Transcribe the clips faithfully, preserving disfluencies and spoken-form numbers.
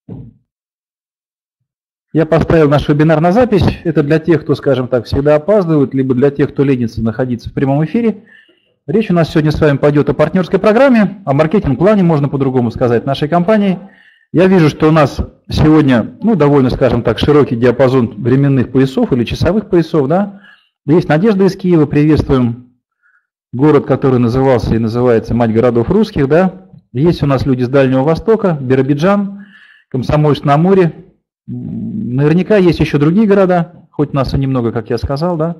Я поставил наш вебинар на запись. Это для тех, кто, скажем так, всегда опаздывает, либо для тех, кто ленится находиться в прямом эфире. Речь у нас сегодня с вами пойдет о партнерской программе, о маркетинг-плане, можно по-другому сказать, нашей компании. Я вижу, что у нас сегодня, ну, довольно, скажем так, широкий диапазон временных поясов или часовых поясов, да. Есть Надежда из Киева, приветствуем. Город, который назывался и называется «Мать городов русских», да. Есть у нас люди с Дальнего Востока, Биробиджан, Комсомольск-на-Амуре. Наверняка есть еще другие города, хоть нас и немного, как я сказал, да.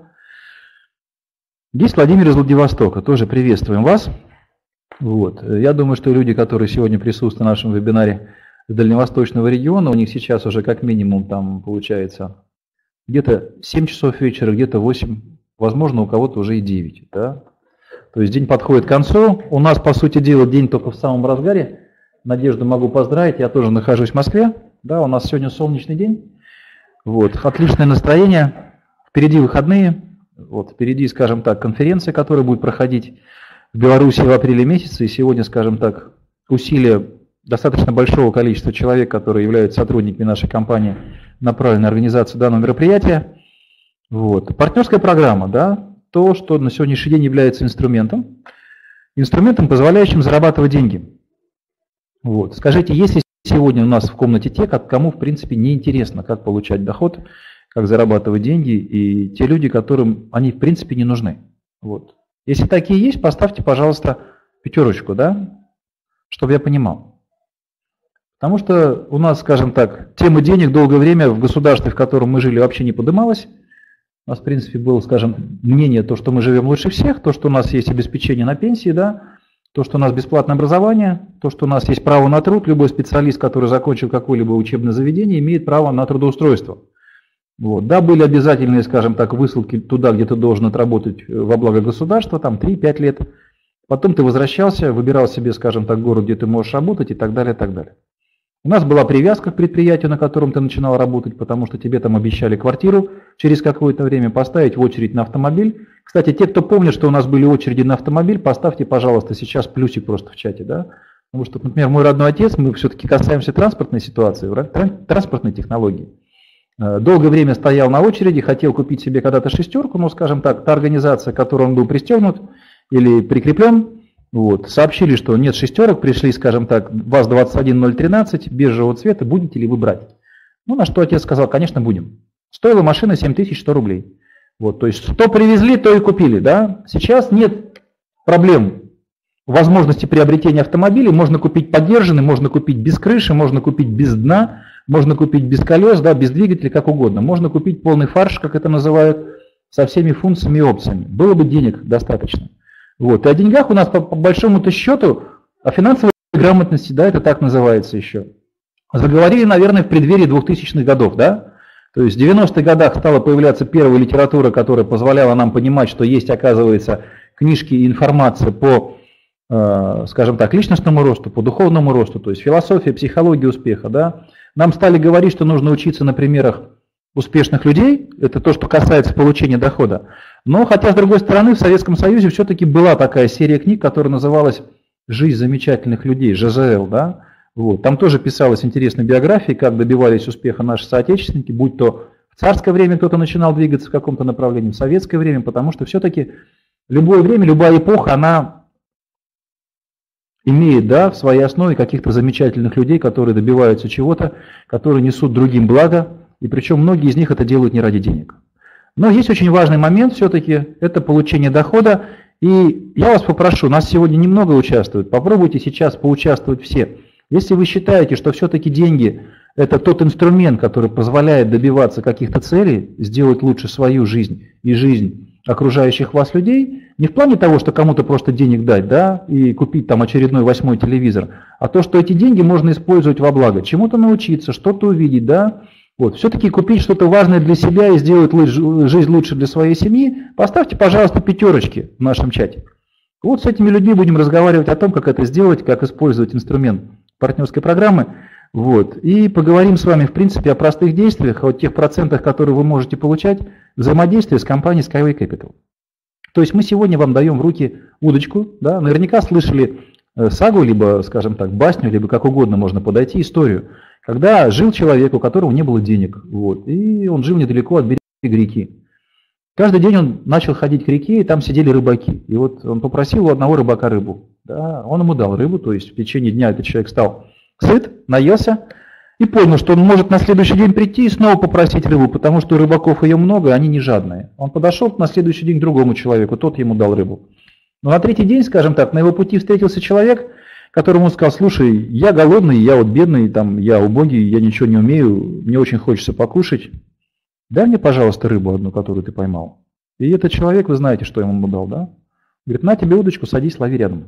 Есть Владимир из Владивостока, тоже приветствуем вас. Вот. Я думаю, что люди, которые сегодня присутствуют на нашем вебинаре с дальневосточного региона, у них сейчас уже как минимум там получается где-то семь часов вечера, где-то восемь, возможно, у кого-то уже и девять. Да? То есть день подходит к концу. У нас, по сути дела, день только в самом разгаре. Надежду могу поздравить, я тоже нахожусь в Москве. Да, у нас сегодня солнечный день. Вот. Отличное настроение. Впереди выходные. Вот. Впереди, скажем так, конференция, которая будет проходить в Беларуси в апреле месяце. И сегодня, скажем так, усилия достаточно большого количества человек, которые являются сотрудниками нашей компании, направлены на организацию данного мероприятия. Вот. Партнерская программа, да, то, что на сегодняшний день является инструментом, инструментом, позволяющим зарабатывать деньги. Вот. Скажите, есть ли сегодня у нас в комнате те, кому в принципе не интересно, как получать доход, как зарабатывать деньги, и те люди, которым они в принципе не нужны. Вот. Если такие есть, поставьте, пожалуйста, пятерочку, да, чтобы я понимал. Потому что у нас, скажем так, тема денег долгое время в государстве, в котором мы жили, вообще не поднималась. У нас, в принципе, было, скажем, мнение, то, что мы живем лучше всех, то, что у нас есть обеспечение на пенсии, да, то, что у нас бесплатное образование, то, что у нас есть право на труд. Любой специалист, который закончил какое-либо учебное заведение, имеет право на трудоустройство. Вот. Да, были обязательные, скажем так, высылки туда, где ты должен отработать во благо государства, там три-пять лет. Потом ты возвращался, выбирал себе, скажем так, город, где ты можешь работать, и так далее, и так далее. У нас была привязка к предприятию, на котором ты начинал работать, потому что тебе там обещали квартиру через какое-то время, поставить в очередь на автомобиль. Кстати, те, кто помнит, что у нас были очереди на автомобиль, поставьте, пожалуйста, сейчас плюсик просто в чате, да? Потому что, например, мой родной отец, мы все-таки касаемся транспортной ситуации, транспортной технологии. Долгое время стоял на очереди, хотел купить себе когда-то шестерку, но, скажем так, та организация, к которой он был пристегнут или прикреплен, вот, сообщили, что нет шестерок, пришли, скажем так, ВАЗ двадцать один ноль тринадцать, бежевого цвета, будете ли вы брать? Ну, на что отец сказал, конечно, будем. Стоила машина семь тысяч сто рублей. Вот, то есть, что привезли, то и купили, да? Сейчас нет проблем возможности приобретения автомобилей, можно купить подержанный, можно купить без крыши, можно купить без дна, можно купить без колес, да, без двигателя, как угодно. Можно купить полный фарш, как это называют, со всеми функциями и опциями. Было бы денег достаточно. Вот. И о деньгах у нас по, по большому-то счету, о финансовой грамотности, да, это так называется еще, заговорили, наверное, в преддверии двухтысячных годов, да. То есть в девяностых годах стала появляться первая литература, которая позволяла нам понимать, что есть, оказывается, книжки и информация по, э, скажем так, личностному росту, по духовному росту, то есть философия, психология успеха, да. Нам стали говорить, что нужно учиться на примерах успешных людей, это то, что касается получения дохода. Но хотя, с другой стороны, в Советском Союзе все-таки была такая серия книг, которая называлась «Жизнь замечательных людей», Ж З Л, да. Вот. Там тоже писалась интересная биография, как добивались успеха наши соотечественники, будь то в царское время кто-то начинал двигаться в каком-то направлении, в советское время, потому что все-таки любое время, любая эпоха, она имеет, да, в своей основе каких-то замечательных людей, которые добиваются чего-то, которые несут другим благо, и причем многие из них это делают не ради денег. Но есть очень важный момент все-таки, это получение дохода, и я вас попрошу, нас сегодня немного участвует, попробуйте сейчас поучаствовать все. Если вы считаете, что все-таки деньги – это тот инструмент, который позволяет добиваться каких-то целей, сделать лучше свою жизнь и жизнь окружающих вас людей, не в плане того, что кому-то просто денег дать, да, и купить там очередной восьмой телевизор, а то, что эти деньги можно использовать во благо, чему-то научиться, что-то увидеть, да, вот, все-таки купить что-то важное для себя и сделать жизнь лучше для своей семьи, поставьте, пожалуйста, пятерочки в нашем чате. Вот с этими людьми будем разговаривать о том, как это сделать, как использовать инструмент партнерской программы. Вот. И поговорим с вами, в принципе, о простых действиях, о тех процентах, которые вы можете получать взаимодействие с компанией Skyway Capital. То есть мы сегодня вам даем в руки удочку. Да? Наверняка слышали сагу, либо, скажем так, басню, либо как угодно можно подойти, историю, Когда жил человек, у которого не было денег, вот, и он жил недалеко от берега реки. Каждый день он начал ходить к реке, и там сидели рыбаки. И вот он попросил у одного рыбака рыбу. Да, он ему дал рыбу, то есть в течение дня этот человек стал сыт, наелся, и понял, что он может на следующий день прийти и снова попросить рыбу, потому что у рыбаков ее много, и они не жадные. Он подошел на следующий день к другому человеку, тот ему дал рыбу. Но на третий день, скажем так, на его пути встретился человек, которому он сказал: слушай, я голодный, я вот бедный, там, я убогий, я ничего не умею, мне очень хочется покушать. Дай мне, пожалуйста, рыбу одну, которую ты поймал. И этот человек, вы знаете, что ему дал, да? Говорит: на тебе удочку, садись, лови рядом.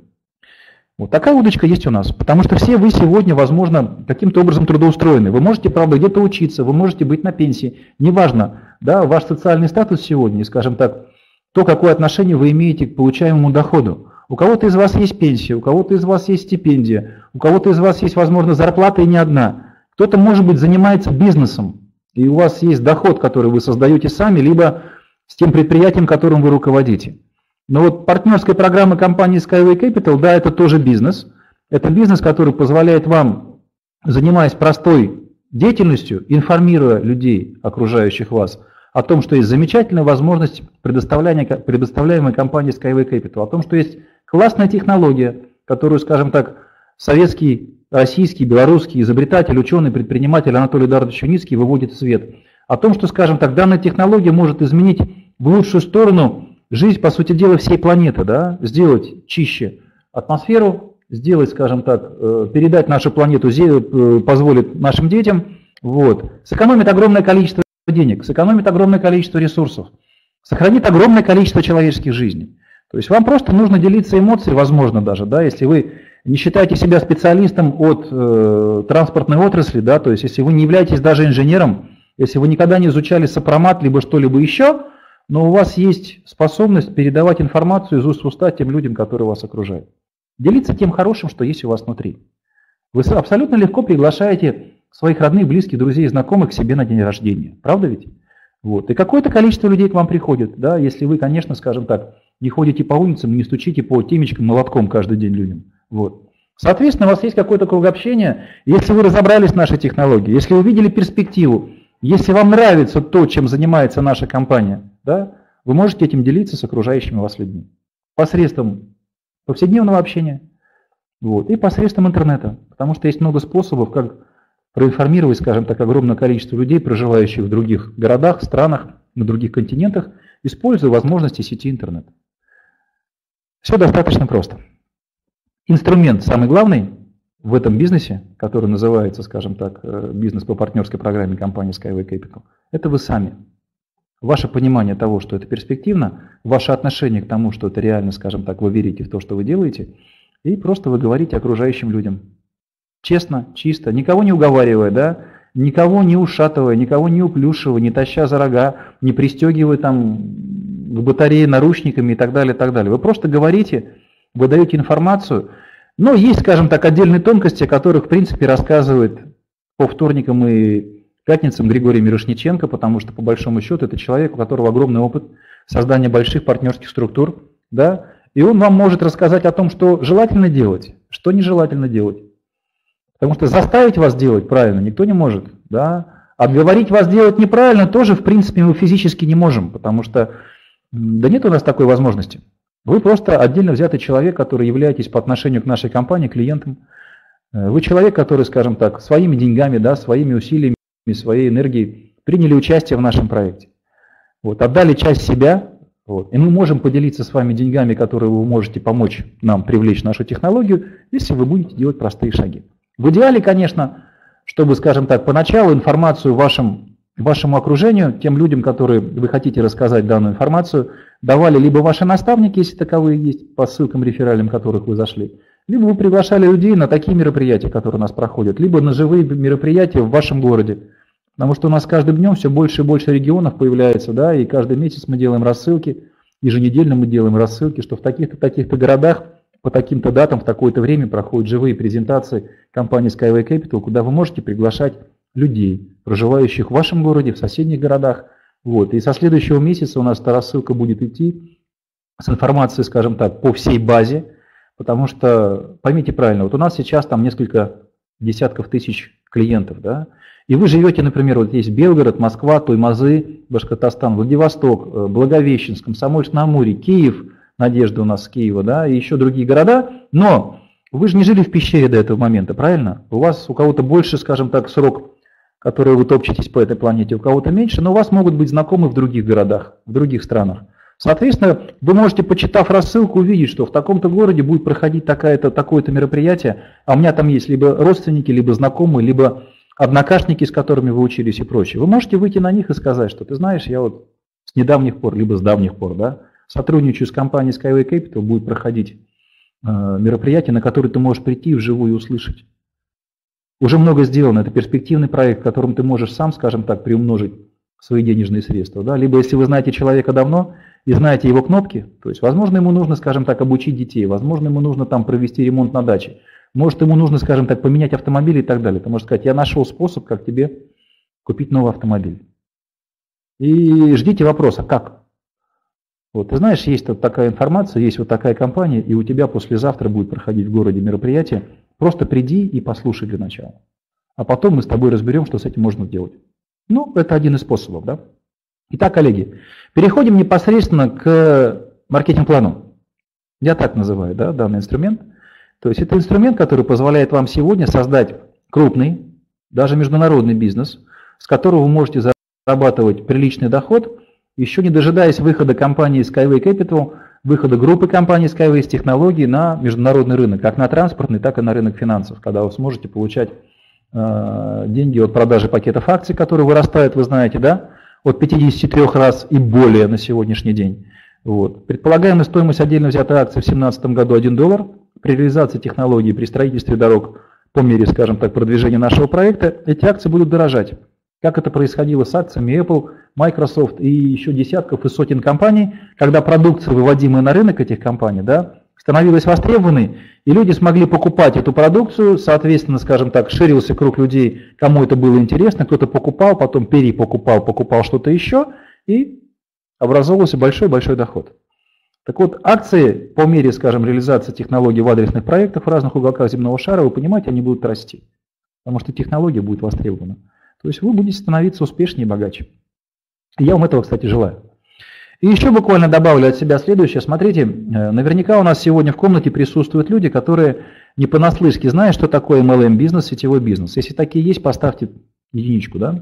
Вот такая удочка есть у нас, потому что все вы сегодня, возможно, каким-то образом трудоустроены. Вы можете, правда, где-то учиться, вы можете быть на пенсии. Неважно, да, ваш социальный статус сегодня, скажем так, то, какое отношение вы имеете к получаемому доходу. У кого-то из вас есть пенсия, у кого-то из вас есть стипендия, у кого-то из вас есть, возможно, зарплата и не одна. Кто-то, может быть, занимается бизнесом, и у вас есть доход, который вы создаете сами, либо с тем предприятием, которым вы руководите. Но вот партнерская программа компании Skyway Capital, да, это тоже бизнес. Это бизнес, который позволяет вам, занимаясь простой деятельностью, информируя людей, окружающих вас, о том, что есть замечательная возможность предоставляемой компанией Skyway Capital, о том, что есть классная технология, которую, скажем так, советский, российский, белорусский изобретатель, ученый, предприниматель Анатолий Эдуардович Юницкий выводит в свет. О том, что, скажем так, данная технология может изменить в лучшую сторону жизнь, по сути дела, всей планеты, да, сделать чище атмосферу, сделать, скажем так, передать нашу планету, позволит нашим детям, вот, сэкономит огромное количество денег, сэкономит огромное количество ресурсов, сохранит огромное количество человеческих жизней. То есть вам просто нужно делиться эмоциями, возможно даже, да, если вы не считаете себя специалистом от э, транспортной отрасли, да, то есть если вы не являетесь даже инженером, если вы никогда не изучали сопромат, либо что-либо еще, но у вас есть способность передавать информацию из уст в уста тем людям, которые вас окружают. Делиться тем хорошим, что есть у вас внутри. Вы абсолютно легко приглашаете своих родных, близких, друзей, знакомых к себе на день рождения. Правда ведь? Вот. И какое-то количество людей к вам приходит, да, если вы, конечно, скажем так, не ходите по улицам, не стучите по темечкам молотком каждый день людям. Вот. Соответственно, у вас есть какой-то круг общения. Если вы разобрались в нашей технологии, если увидели перспективу, если вам нравится то, чем занимается наша компания, да, вы можете этим делиться с окружающими вас людьми. Посредством повседневного общения, вот, и посредством интернета. Потому что есть много способов, как проинформировать, скажем так, огромное количество людей, проживающих в других городах, странах, на других континентах, используя возможности сети интернет. Все достаточно просто. Инструмент самый главный в этом бизнесе, который называется, скажем так, бизнес по партнерской программе компании Skyway Capital, это вы сами. Ваше понимание того, что это перспективно, ваше отношение к тому, что это реально, скажем так, вы верите в то, что вы делаете, и просто вы говорите окружающим людям. Честно, чисто, никого не уговаривая, да, никого не ушатывая, никого не уплюшивая, не таща за рога, не пристегивая там к батарее наручниками и так далее, и так далее. Вы просто говорите, вы даете информацию, но есть, скажем так, отдельные тонкости, о которых, в принципе, рассказывает по вторникам и пятницам Григорий Мирошниченко, потому что, по большому счету, это человек, у которого огромный опыт создания больших партнерских структур, да, и он вам может рассказать о том, что желательно делать, что нежелательно делать. Потому что заставить вас делать правильно никто не может, да, отговорить вас делать неправильно тоже, в принципе, мы физически не можем, потому что, да нет у нас такой возможности. Вы просто отдельно взятый человек, который являетесь по отношению к нашей компании, клиентам. Вы человек, который, скажем так, своими деньгами, да, своими усилиями, своей энергией приняли участие в нашем проекте. Вот, отдали часть себя, вот, и мы можем поделиться с вами деньгами, которые вы можете помочь нам привлечь нашу технологию, если вы будете делать простые шаги. В идеале, конечно, чтобы, скажем так, поначалу информацию вашим, вашему окружению, тем людям, которые вы хотите рассказать данную информацию, давали либо ваши наставники, если таковые есть, по ссылкам реферальным, которых вы зашли, либо вы приглашали людей на такие мероприятия, которые у нас проходят, либо на живые мероприятия в вашем городе. Потому что у нас каждым днем все больше и больше регионов появляется, да, и каждый месяц мы делаем рассылки, еженедельно мы делаем рассылки, что в таких-то, таких-то городах по таким-то датам в такое-то время проходят живые презентации компании Skyway Capital, куда вы можете приглашать людей, проживающих в вашем городе, в соседних городах. Вот. И со следующего месяца у нас эта рассылка будет идти с информацией, скажем так, по всей базе, потому что, поймите правильно, вот у нас сейчас там несколько десятков тысяч клиентов, да, и вы живете, например, вот есть Белгород, Москва, Туймазы, Башкортостан, Владивосток, Благовещенск, Комсомольск-на-Амуре, Киев, Надежда у нас с Киева, да, и еще другие города, но вы же не жили в пещере до этого момента, правильно? У вас, у кого-то больше, скажем так, срок, который вы топчетесь по этой планете, у кого-то меньше, но у вас могут быть знакомы в других городах, в других странах. Соответственно, вы можете, почитав рассылку, увидеть, что в таком-то городе будет проходить такое-то, такое-то мероприятие, а у меня там есть либо родственники, либо знакомые, либо однокашники, с которыми вы учились и прочее. Вы можете выйти на них и сказать, что ты знаешь, я вот с недавних пор, либо с давних пор, да, сотрудничаю с компанией Skyway Capital, будет проходить э, мероприятие, на которое ты можешь прийти вживую и услышать. Уже много сделано, это перспективный проект, в котором ты можешь сам, скажем так, приумножить свои денежные средства. Да? Либо если вы знаете человека давно и знаете его кнопки, то есть, возможно, ему нужно, скажем так, обучить детей, возможно, ему нужно там провести ремонт на даче, может, ему нужно, скажем так, поменять автомобиль и так далее. Ты можешь сказать, я нашел способ, как тебе купить новый автомобиль. И ждите вопроса, как? Вот, ты знаешь, есть вот такая информация, есть вот такая компания, и у тебя послезавтра будет проходить в городе мероприятие. Просто приди и послушай для начала. А потом мы с тобой разберем, что с этим можно сделать. Ну, это один из способов, да? Итак, коллеги, переходим непосредственно к маркетинг-плану. Я так называю, да, данный инструмент. То есть это инструмент, который позволяет вам сегодня создать крупный, даже международный бизнес, с которого вы можете зарабатывать приличный доход, еще не дожидаясь выхода компании Skyway Capital, выхода группы компаний Skyway с технологий на международный рынок, как на транспортный, так и на рынок финансов, когда вы сможете получать э, деньги от продажи пакетов акций, которые вырастают, вы знаете, да, от пятидесяти трёх раз и более на сегодняшний день. Вот. Предполагаемая стоимость отдельно взятой акции в две тысячи семнадцатом году один доллар. При реализации технологий, при строительстве дорог, по мере, скажем так, продвижения нашего проекта, эти акции будут дорожать. Как это происходило с акциями Apple, Microsoft и еще десятков и сотен компаний, когда продукция, выводимая на рынок этих компаний, да, становилась востребованной, и люди смогли покупать эту продукцию, соответственно, скажем так, ширился круг людей, кому это было интересно, кто-то покупал, потом перепокупал, покупал что-то еще, и образовывался большой-большой доход. Так вот, акции по мере, скажем, реализации технологий в адресных проектах в разных уголках земного шара, вы понимаете, они будут расти, потому что технология будет востребована. То есть вы будете становиться успешнее и богаче. И я вам этого, кстати, желаю. И еще буквально добавлю от себя следующее. Смотрите, наверняка у нас сегодня в комнате присутствуют люди, которые не понаслышке знают, что такое эм эл эм-бизнес, сетевой бизнес. Если такие есть, поставьте единичку. Да?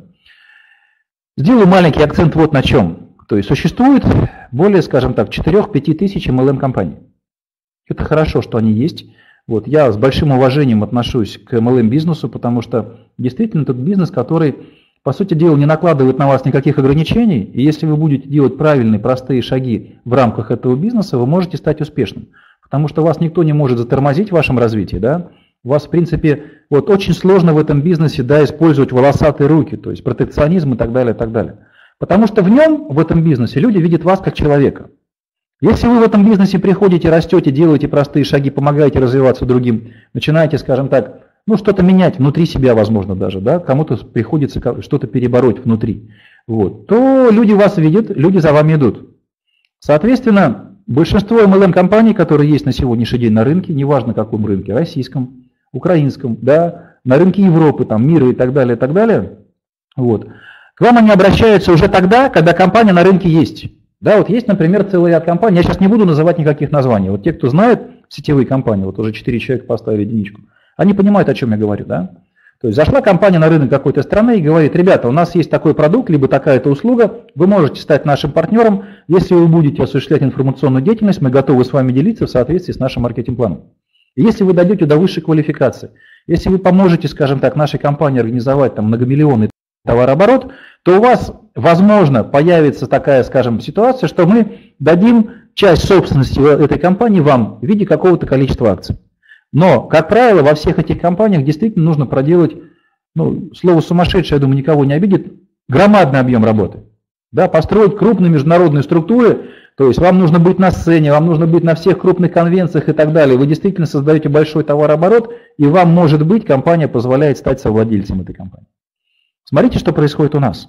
Сделаю маленький акцент вот на чем. То есть существует более, скажем так, четыре-пять тысяч эм эл эм-компаний. Это хорошо, что они есть. Вот, я с большим уважением отношусь к эм эл эм-бизнесу, потому что действительно тот бизнес, который, по сути дела, не накладывает на вас никаких ограничений, и если вы будете делать правильные, простые шаги в рамках этого бизнеса, вы можете стать успешным. Потому что вас никто не может затормозить в вашем развитии. Да? У вас, в принципе, вот, очень сложно в этом бизнесе, да, использовать волосатые руки, то есть протекционизм и так далее, и так далее. Потому что в нем, в этом бизнесе, люди видят вас как человека. Если вы в этом бизнесе приходите, растете, делаете простые шаги, помогаете развиваться другим, начинаете, скажем так, ну что-то менять внутри себя, возможно, даже, да, кому-то приходится что-то перебороть внутри, вот, то люди вас видят, люди за вами идут. Соответственно, большинство эм эл эм-компаний, которые есть на сегодняшний день на рынке, неважно каком рынке, российском, украинском, да, на рынке Европы, там, мира и так далее, и так далее, вот, к вам они обращаются уже тогда, когда компания на рынке есть. Да, вот есть, например, целый ряд компаний, я сейчас не буду называть никаких названий. Вот те, кто знает сетевые компании, вот уже четыре человека поставили единичку, они понимают, о чем я говорю, да. То есть зашла компания на рынок какой-то страны и говорит, ребята, у нас есть такой продукт, либо такая-то услуга, вы можете стать нашим партнером, если вы будете осуществлять информационную деятельность, мы готовы с вами делиться в соответствии с нашим маркетинг-планом. И если вы дойдете до высшей квалификации, если вы поможете, скажем так, нашей компании организовать там многомиллионный товарооборот, то у вас, возможно, появится такая, скажем, ситуация, что мы дадим часть собственности этой компании вам в виде какого-то количества акций. Но, как правило, во всех этих компаниях действительно нужно проделать, ну, слово сумасшедшее, я думаю, никого не обидит, громадный объем работы. Да, построить крупные международные структуры, то есть вам нужно быть на сцене, вам нужно быть на всех крупных конвенциях и так далее. Вы действительно создаете большой товарооборот, и вам, может быть, компания позволяет стать совладельцем этой компании. Смотрите, что происходит у нас.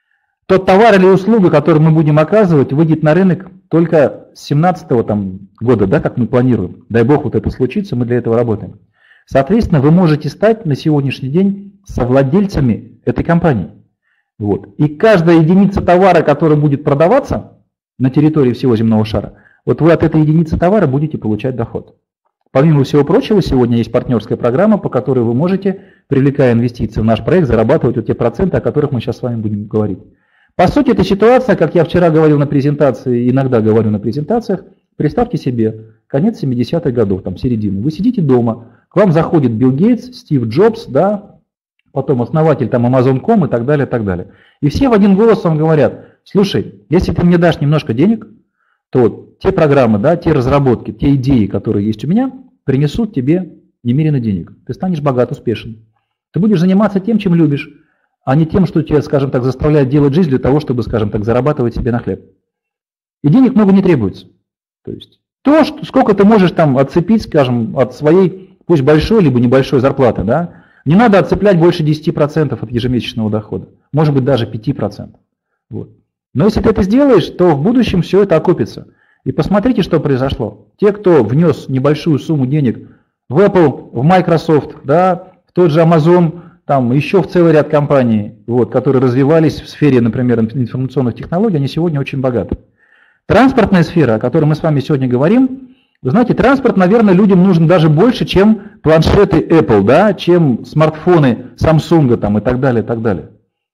Тот товар или услуга, который мы будем оказывать, выйдет на рынок только с две тысячи семнадцатого там, года, да, как мы планируем. Дай бог вот это случится, мы для этого работаем. Соответственно, вы можете стать на сегодняшний день совладельцами этой компании. Вот. И каждая единица товара, которая будет продаваться на территории всего земного шара, вот вы от этой единицы товара будете получать доход. Помимо всего прочего, сегодня есть партнерская программа, по которой вы можете, привлекая инвестиции в наш проект, зарабатывать вот те проценты, о которых мы сейчас с вами будем говорить. По сути, это ситуация, как я вчера говорил на презентации, иногда говорю на презентациях, представьте себе, конец семидесятых годов, там середина. Вы сидите дома, к вам заходит Билл Гейтс, Стив Джобс, да, потом основатель там Amazon точка ком и так далее, и так далее. И все в один голос вам говорят: слушай, если ты мне дашь немножко денег, то те программы, да, те разработки, те идеи, которые есть у меня, принесут тебе немерено денег. Ты станешь богат, успешен. Ты будешь заниматься тем, чем любишь, а не тем, что тебя, скажем так, заставляет делать жизнь для того, чтобы, скажем так, зарабатывать себе на хлеб. И денег много не требуется. То есть то, что, сколько ты можешь там отцепить, скажем, от своей, пусть большой либо небольшой зарплаты, да, не надо отцеплять больше десяти процентов от ежемесячного дохода, может быть даже пяти процентов. Вот. Но если ты это сделаешь, то в будущем все это окупится. И посмотрите, что произошло. Те, кто внес небольшую сумму денег в Apple, в Microsoft, да, в тот же Amazon, там еще в целый ряд компаний, вот, которые развивались в сфере, например, информационных технологий, они сегодня очень богаты. Транспортная сфера, о которой мы с вами сегодня говорим, вы знаете, транспорт, наверное, людям нужен даже больше, чем планшеты Apple, да, чем смартфоны Samsung там, и так далее, и так далее.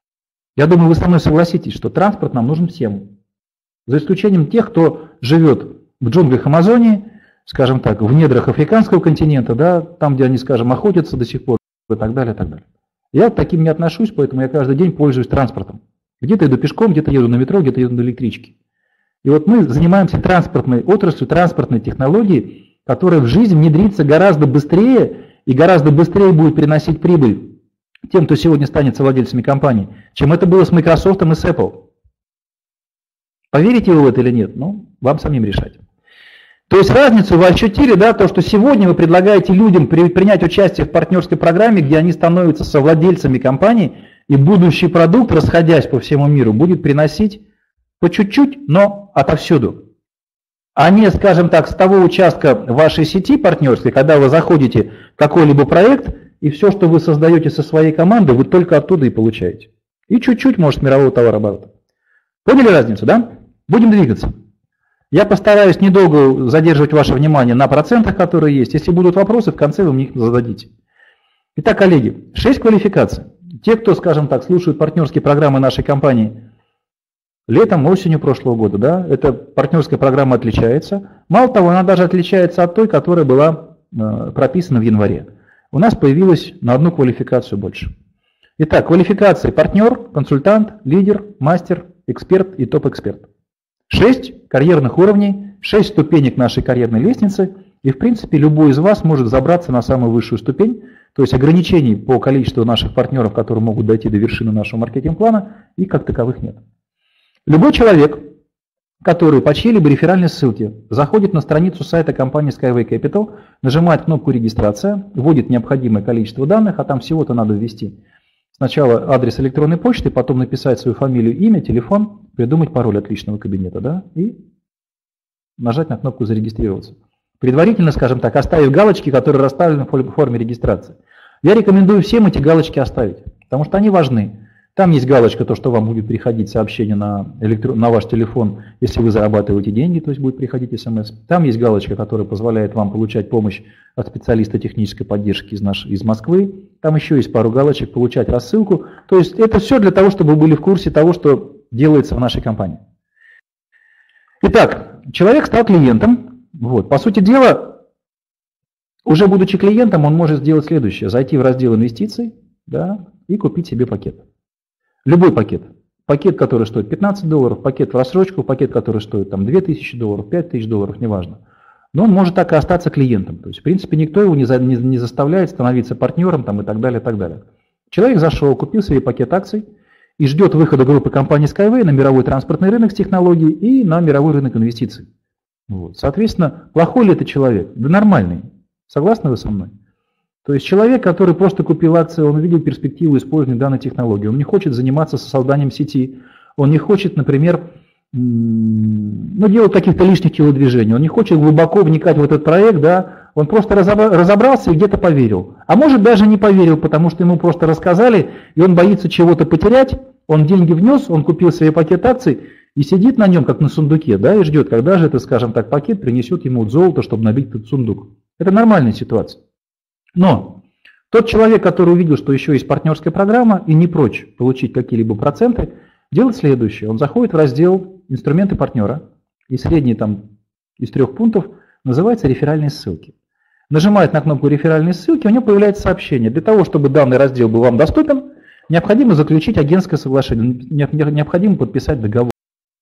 Я думаю, вы со мной согласитесь, что транспорт нам нужен всем. За исключением тех, кто живет в джунглях Амазонии, скажем так, в недрах африканского континента, да, там, где они, скажем, охотятся до сих пор, и так далее, и так далее. Я к таким не отношусь, поэтому я каждый день пользуюсь транспортом. Где-то иду пешком, где-то еду на метро, где-то еду на электричке. И вот мы занимаемся транспортной отраслью, транспортной технологией, которая в жизнь внедрится гораздо быстрее и гораздо быстрее будет приносить прибыль тем, кто сегодня станет совладельцами компаний, чем это было с Microsoft и с Apple. Поверите вы в это или нет? Ну, вам самим решать. То есть разницу вы ощутили, да, то, что сегодня вы предлагаете людям при, принять участие в партнерской программе, где они становятся совладельцами компаний, и будущий продукт, расходясь по всему миру, будет приносить по чуть-чуть, но отовсюду. А не, скажем так, с того участка вашей сети партнерской, когда вы заходите в какой-либо проект, и все, что вы создаете со своей командой, вы только оттуда и получаете. И чуть-чуть, может, мирового товарооборота. Поняли разницу, да? Будем двигаться. Я постараюсь недолго задерживать ваше внимание на процентах, которые есть. Если будут вопросы, в конце вы мне их зададите. Итак, коллеги, шесть квалификаций. Те, кто, скажем так, слушают партнерские программы нашей компании летом, осенью прошлого года, да, эта партнерская программа отличается. Мало того, она даже отличается от той, которая была э, прописана в январе. У нас появилась на одну квалификацию больше. Итак, квалификации: партнер, консультант, лидер, мастер, эксперт и топ-эксперт. Шесть карьерных уровней, шесть ступенек нашей карьерной лестницы, и в принципе любой из вас может забраться на самую высшую ступень, то есть ограничений по количеству наших партнеров, которые могут дойти до вершины нашего маркетинг-плана, и как таковых нет. Любой человек, который по чьей-либо реферальной ссылке заходит на страницу сайта компании Skyway Capital, нажимает кнопку «Регистрация», вводит необходимое количество данных, а там всего-то надо ввести сначала адрес электронной почты, потом написать свою фамилию, имя, телефон, придумать пароль от личного кабинета, да, и нажать на кнопку «Зарегистрироваться». Предварительно, скажем так, оставив галочки, которые расставлены в форме регистрации. Я рекомендую всем эти галочки оставить, потому что они важны. Там есть галочка, то, что вам будет приходить сообщение на, электро... на ваш телефон, если вы зарабатываете деньги, то есть будет приходить смс. Там есть галочка, которая позволяет вам получать помощь от специалиста технической поддержки из, наш... из Москвы. Там еще есть пару галочек, получать рассылку. То есть это все для того, чтобы вы были в курсе того, что делается в нашей компании. Итак, человек стал клиентом. Вот. По сути дела, уже будучи клиентом, он может сделать следующее. Зайти в раздел инвестиций, да, и купить себе пакет. Любой пакет. Пакет, который стоит пятнадцать долларов, пакет в рассрочку, пакет, который стоит там две тысячи долларов, пять тысяч долларов, неважно. Но он может так и остаться клиентом. То есть, в принципе, никто его не, за, не, не заставляет становиться партнером там, и так далее, и так далее. Человек зашел, купил себе пакет акций и ждет выхода группы компании Skyway на мировой транспортный рынок с технологией и на мировой рынок инвестиций. Вот. Соответственно, плохой ли это человек? Да нормальный. Согласны вы со мной? То есть человек, который просто купил акции, он увидел перспективу использования данной технологии, он не хочет заниматься созданием сети, он не хочет, например, ну, делать каких-то лишних телодвижений, он не хочет глубоко вникать в этот проект, да, он просто разобрался и где-то поверил. А может даже не поверил, потому что ему просто рассказали, и он боится чего-то потерять, он деньги внес, он купил себе пакет акций и сидит на нем, как на сундуке, да, и ждет, когда же этот, скажем так, пакет принесет ему золото, чтобы набить этот сундук. Это нормальная ситуация. Но тот человек, который увидел, что еще есть партнерская программа и не прочь получить какие-либо проценты, делает следующее. Он заходит в раздел «Инструменты партнера», и средний там из трех пунктов называется «Реферальные ссылки». Нажимает на кнопку «Реферальные ссылки», у него появляется сообщение. Для того, чтобы данный раздел был вам доступен, необходимо заключить агентское соглашение, необходимо подписать договор.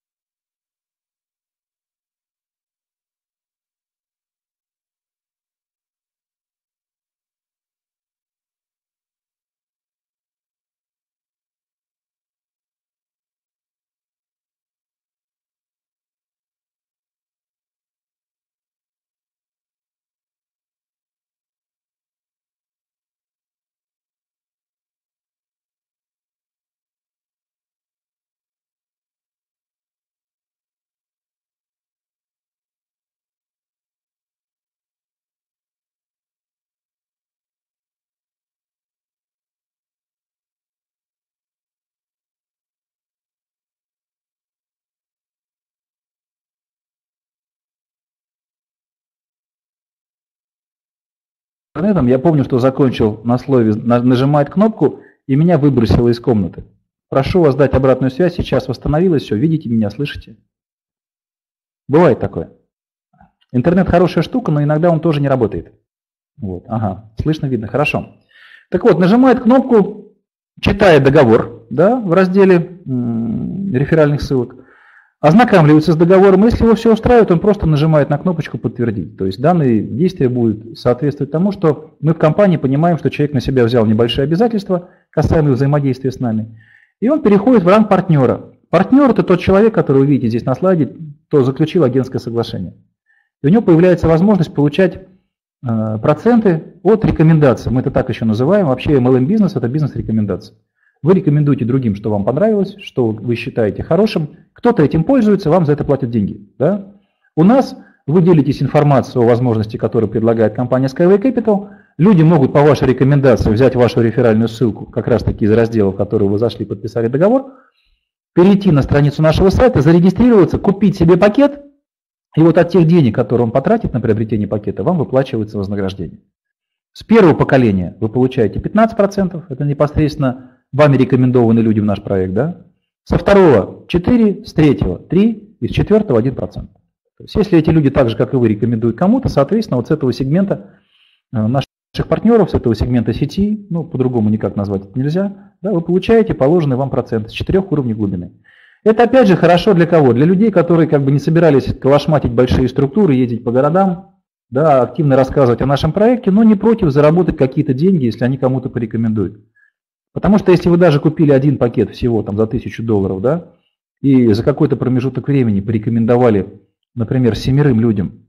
Я помню, что закончил на слове нажимать кнопку, и меня выбросило из комнаты. Прошу вас дать обратную связь, сейчас восстановилось все, видите меня, слышите? Бывает такое. Интернет хорошая штука, но иногда он тоже не работает. Вот, ага, слышно, видно, хорошо. Так вот, нажимает кнопку, читает договор, да, в разделе м, реферальных ссылок, ознакомливается с договором, если его все устраивает, он просто нажимает на кнопочку «Подтвердить». То есть данные действия будут соответствовать тому, что мы в компании понимаем, что человек на себя взял небольшие обязательства, касаемо взаимодействия с нами, и он переходит в ранг партнера. Партнер – это тот человек, который вы видите здесь на слайде, кто заключил агентское соглашение. И у него появляется возможность получать э, проценты от рекомендаций. Мы это так еще называем. Вообще эм эл эм-бизнес – это бизнес-рекомендации. Вы рекомендуете другим, что вам понравилось, что вы считаете хорошим. Кто-то этим пользуется, вам за это платят деньги. Да? У нас вы делитесь информацией о возможности, которую предлагает компания Skyway Capital. Люди могут по вашей рекомендации взять вашу реферальную ссылку, как раз таки из раздела, в который вы зашли, подписали договор, перейти на страницу нашего сайта, зарегистрироваться, купить себе пакет, и вот от тех денег, которые он потратит на приобретение пакета, вам выплачивается вознаграждение. С первого поколения вы получаете пятнадцать процентов, это непосредственно вами рекомендованы люди в наш проект, да? Со второго четыре процента, с третьего три процента и с четвертого один процент. То есть если эти люди так же, как и вы, рекомендуют кому-то, соответственно, вот с этого сегмента наших партнеров, с этого сегмента сети, ну, по-другому никак назвать это нельзя, да, вы получаете положенный вам процент с четырех уровней глубины. Это опять же хорошо для кого? Для людей, которые как бы не собирались калашматить большие структуры, ездить по городам, да, активно рассказывать о нашем проекте, но не против заработать какие-то деньги, если они кому-то порекомендуют. Потому что если вы даже купили один пакет всего там, за тысячу долларов, да, и за какой-то промежуток времени порекомендовали, например, семерым людям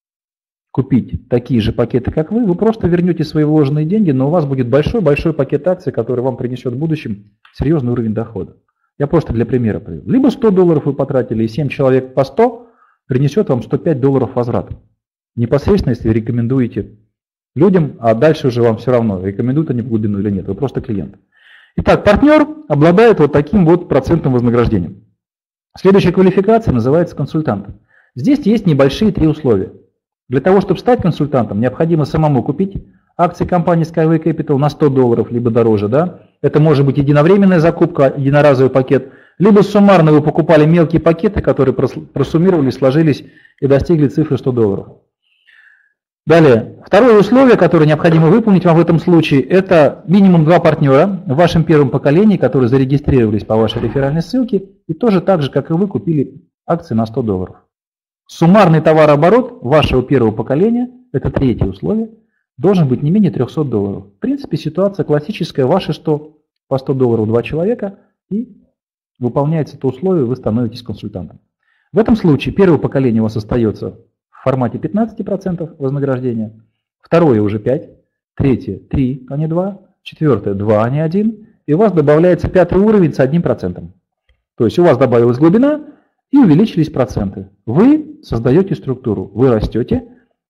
купить такие же пакеты, как вы, вы просто вернете свои вложенные деньги, но у вас будет большой-большой пакет акций, который вам принесет в будущем серьезный уровень дохода. Я просто для примера привел. Либо сто долларов вы потратили, и семь человек по сто принесет вам сто пять долларов возврата. Непосредственно, если вы рекомендуете людям, а дальше уже вам все равно, рекомендуют они в глубину или нет, вы просто клиент. Итак, партнер обладает вот таким вот процентным вознаграждением. Следующая квалификация называется консультант. Здесь есть небольшие три условия. Для того, чтобы стать консультантом, необходимо самому купить акции компании Skyway Capital на сто долларов, либо дороже. Да? Это может быть единовременная закупка, единоразовый пакет, либо суммарно вы покупали мелкие пакеты, которые просуммировались, сложились и достигли цифры сто долларов. Далее, второе условие, которое необходимо выполнить вам в этом случае, это минимум два партнера в вашем первом поколении, которые зарегистрировались по вашей реферальной ссылке и тоже так же, как и вы, купили акции на сто долларов. Суммарный товарооборот вашего первого поколения, это третье условие, должен быть не менее трехсот долларов. В принципе, ситуация классическая, ваши сто, по сто долларов два человека, и выполняется это условие, вы становитесь консультантом. В этом случае первое поколение у вас остается в формате пятнадцать процентов вознаграждения, второе уже пять процентов, третье три, а не два, четвертое два, а не один, и у вас добавляется пятый уровень с одним процентом. То есть у вас добавилась глубина и увеличились проценты. Вы создаете структуру, вы растете,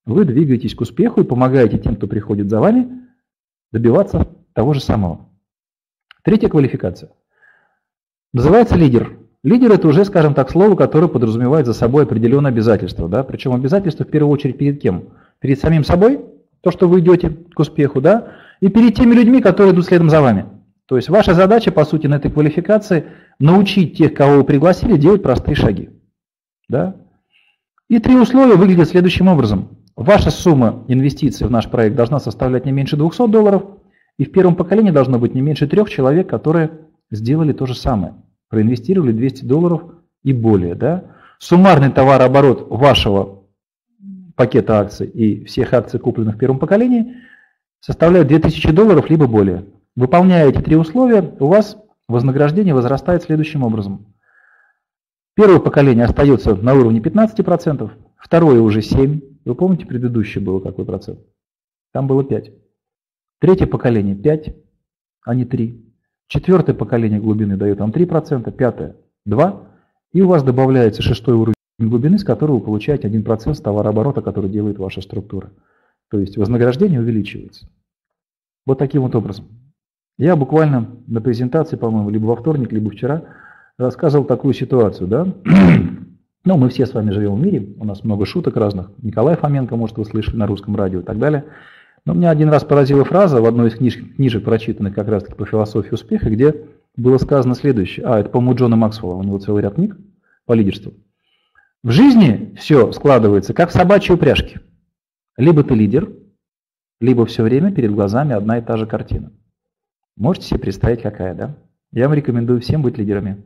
вы двигаетесь к успеху и помогаете тем, кто приходит за вами, добиваться того же самого. Третья квалификация. Называется лидер. Лидер – это уже, скажем так, слово, которое подразумевает за собой определенные обязательства. Да? Причем обязательства в первую очередь перед кем? Перед самим собой, то, что вы идете к успеху, да? И перед теми людьми, которые идут следом за вами. То есть ваша задача, по сути, на этой квалификации научить тех, кого вы пригласили, делать простые шаги. Да? И три условия выглядят следующим образом. Ваша сумма инвестиций в наш проект должна составлять не меньше двухсот долларов, и в первом поколении должно быть не меньше трех человек, которые сделали то же самое. Проинвестировали двести долларов и более. Да? Суммарный товарооборот вашего пакета акций и всех акций, купленных в первом поколении, составляет две тысячи долларов либо более. Выполняя эти три условия, у вас вознаграждение возрастает следующим образом. Первое поколение остается на уровне пятнадцати процентов, второе уже семь процентов. Вы помните, предыдущее было какой процент? Там было пять процентов. Третье поколение пять, а не три. Четвертое поколение глубины дает вам три процента, пятое два процента. И у вас добавляется шестой уровень глубины, с которого вы получаете один процент с товарооборота, который делает ваша структура. То есть вознаграждение увеличивается. Вот таким вот образом. Я буквально на презентации, по-моему, либо во вторник, либо вчера рассказывал такую ситуацию. Да? Ну, мы все с вами живем в мире, у нас много шуток разных. Николай Фоменко, может, вы слышали на русском радио и так далее. Но меня один раз поразила фраза в одной из книж, книжек, прочитанных как раз-таки по философии успеха, где было сказано следующее. А, это, по-моему, Джона Максвелла, у него целый ряд книг по лидерству. В жизни все складывается, как в собачьей упряжке. Либо ты лидер, либо все время перед глазами одна и та же картина. Можете себе представить, какая, да? Я вам рекомендую всем быть лидерами.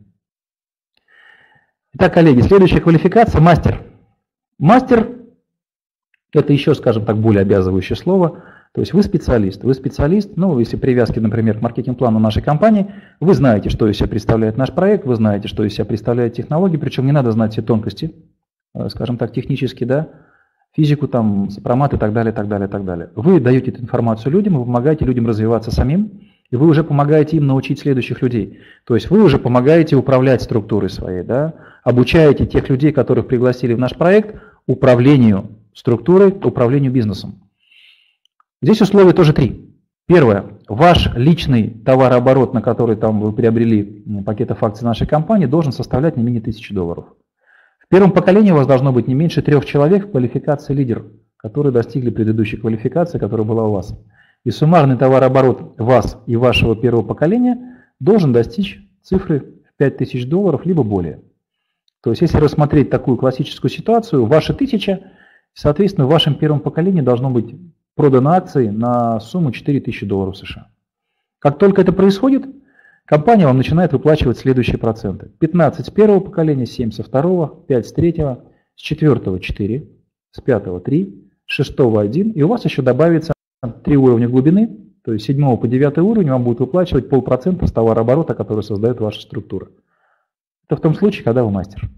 Итак, коллеги, следующая квалификация – мастер. Мастер – это еще, скажем так, более обязывающее слово. То есть вы специалист. Вы специалист, ну, если привязки, например, к маркетинг-плану нашей компании, вы знаете, что из себя представляет наш проект, вы знаете, что из себя представляет технологии, причем не надо знать все тонкости, скажем так, технически, да, физику, там, сопромат и так далее, так далее, так далее. Вы даете эту информацию людям, вы помогаете людям развиваться самим, и вы уже помогаете им научить следующих людей. То есть вы уже помогаете управлять структурой своей, да, обучаете тех людей, которых пригласили в наш проект, управлению структурой, управлению бизнесом. Здесь условия тоже три. Первое. Ваш личный товарооборот, на который там вы приобрели пакетов акций нашей компании, должен составлять не менее тысячи долларов. В первом поколении у вас должно быть не меньше трех человек в квалификации лидер, которые достигли предыдущей квалификации, которая была у вас. И суммарный товарооборот вас и вашего первого поколения должен достичь цифры в пять тысяч долларов либо более. То есть, если рассмотреть такую классическую ситуацию, ваша тысяча, соответственно, в вашем первом поколении должно быть продано акции на сумму четыре тысячи долларов США. Как только это происходит, компания вам начинает выплачивать следующие проценты. пятнадцать с первого поколения, семь со второго, пять с третьего, с четвертого четыре, с пятого три, с шестого один, и у вас еще добавится три уровня глубины, то есть с седьмого по девятый уровень вам будет выплачивать полпроцента с товарооборота, который создает ваша структура. Это в том случае, когда вы мастер.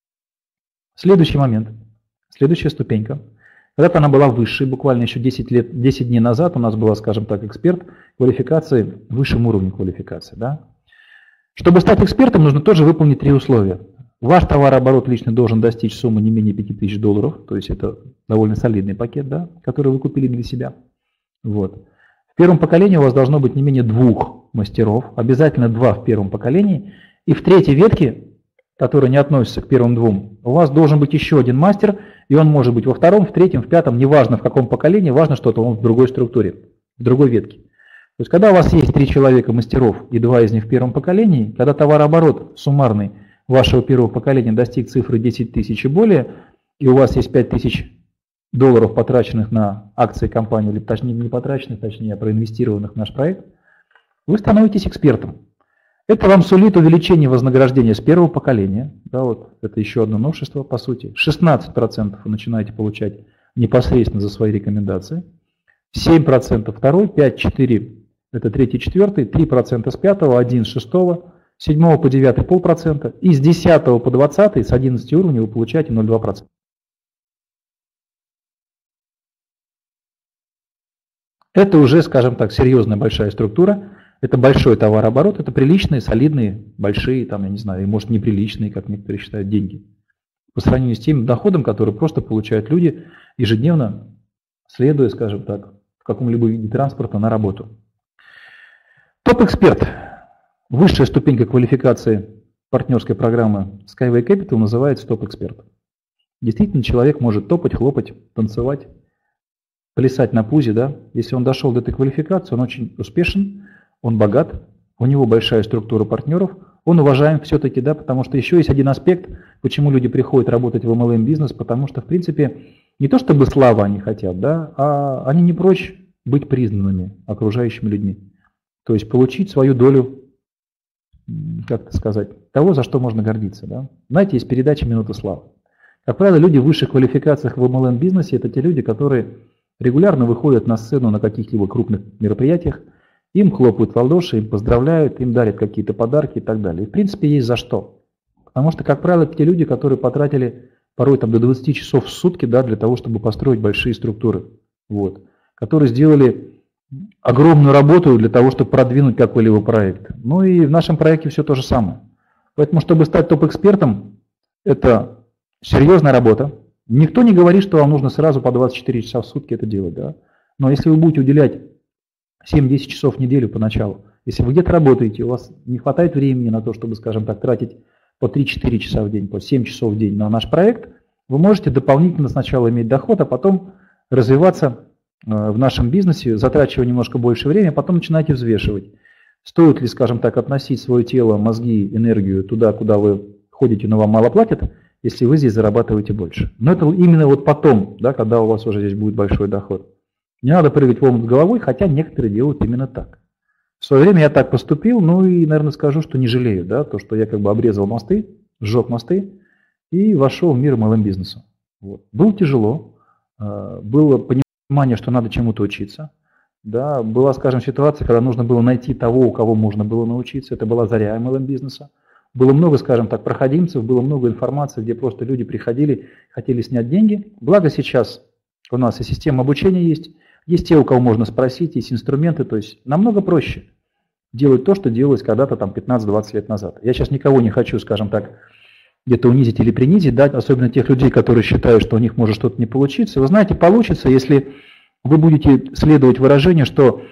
Следующий момент, следующая ступенька. Когда-то она была высшей, буквально еще десять лет, десять дней назад у нас была, скажем так, эксперт квалификации, высшем уровне квалификации. Да? Чтобы стать экспертом, нужно тоже выполнить три условия. Ваш товарооборот лично должен достичь суммы не менее пяти тысяч долларов, то есть это довольно солидный пакет, да, который вы купили для себя. Вот. В первом поколении у вас должно быть не менее двух мастеров, обязательно два в первом поколении, и в третьей ветке, которая не относится к первым двум, у вас должен быть еще один мастер, и он может быть во втором, в третьем, в пятом, неважно в каком поколении, важно, что он в другой структуре, в другой ветке. То есть, когда у вас есть три человека мастеров и два из них в первом поколении, когда товарооборот суммарный вашего первого поколения достиг цифры десять тысяч и более, и у вас есть пять тысяч долларов, потраченных на акции компании, или точнее не потраченных, точнее, а проинвестированных в наш проект, вы становитесь экспертом. Это вам сулит увеличение вознаграждения с первого поколения. Да, вот это еще одно новшество, по сути. шестнадцать процентов вы начинаете получать непосредственно за свои рекомендации. семь процентов второй, пять, четыре это третий, четвертый, три процента с пятого, один с шестого, с седьмого по девятый полпроцента, и с десятого по двадцатый, с одиннадцати уровней вы получаете ноль целых два процента. Это уже, скажем так, серьезная большая структура, это большой товарооборот, это приличные, солидные, большие, там, я не знаю, и может неприличные, как некоторые считают, деньги. по сравнению с тем доходом, который просто получают люди ежедневно, следуя, скажем так, в каком-либо виде транспорта на работу. Топ-эксперт. Высшая ступенька квалификации партнерской программы Skyway Capital называется топ-эксперт. Действительно, человек может топать, хлопать, танцевать, плясать на пузе, да. Если он дошел до этой квалификации, он очень успешен, он богат, у него большая структура партнеров, он уважаем все-таки, да, потому что еще есть один аспект, почему люди приходят работать в эм эл эм-бизнес, потому что, в принципе, не то чтобы славы они хотят, да, а они не прочь быть признанными окружающими людьми. То есть получить свою долю, как это сказать, того, за что можно гордиться. Да? Знаете, есть передача «Минута славы». Как правило, люди в высших квалификациях в эм эл эм-бизнесе – это те люди, которые регулярно выходят на сцену на каких-либо крупных мероприятиях, им хлопают в ладоши, им поздравляют, им дарят какие-то подарки и так далее. И в принципе есть за что. Потому что, как правило, это те люди, которые потратили порой там, до двадцати часов в сутки, да, для того, чтобы построить большие структуры. Вот, которые сделали огромную работу для того, чтобы продвинуть какой-либо проект. Ну и в нашем проекте все то же самое. Поэтому, чтобы стать топ-экспертом, это серьезная работа. Никто не говорит, что вам нужно сразу по двадцать четыре часа в сутки это делать. Да? Но если вы будете уделять семь-десять часов в неделю поначалу, если вы где-то работаете, у вас не хватает времени на то, чтобы, скажем так, тратить по три-четыре часа в день, по семь часов в день на наш проект, вы можете дополнительно сначала иметь доход, а потом развиваться в нашем бизнесе, затрачивая немножко больше времени, а потом начинаете взвешивать. Стоит ли, скажем так, относить свое тело, мозги, энергию туда, куда вы ходите, но вам мало платят, если вы здесь зарабатываете больше. Но это именно вот потом, да, когда у вас уже здесь будет большой доход. Не надо прыгать в омут головой, хотя некоторые делают именно так. В свое время я так поступил, ну и, наверное, скажу, что не жалею, да, то, что я как бы обрезал мосты, сжег мосты и вошел в мир эм эл эм-бизнеса. Вот. Было тяжело, было понимание, что надо чему-то учиться. Да, была, скажем, ситуация, когда нужно было найти того, у кого можно было научиться. Это была заря эм эл эм-бизнеса. Было много, скажем так, проходимцев, было много информации, где просто люди приходили, хотели снять деньги. Благо сейчас у нас и система обучения есть. Есть те, у кого можно спросить, есть инструменты, то есть намного проще делать то, что делалось когда-то там пятнадцать-двадцать лет назад. Я сейчас никого не хочу, скажем так, где-то унизить или принизить, да, особенно тех людей, которые считают, что у них может что-то не получиться. Вы знаете, получится, если вы будете следовать выражению, что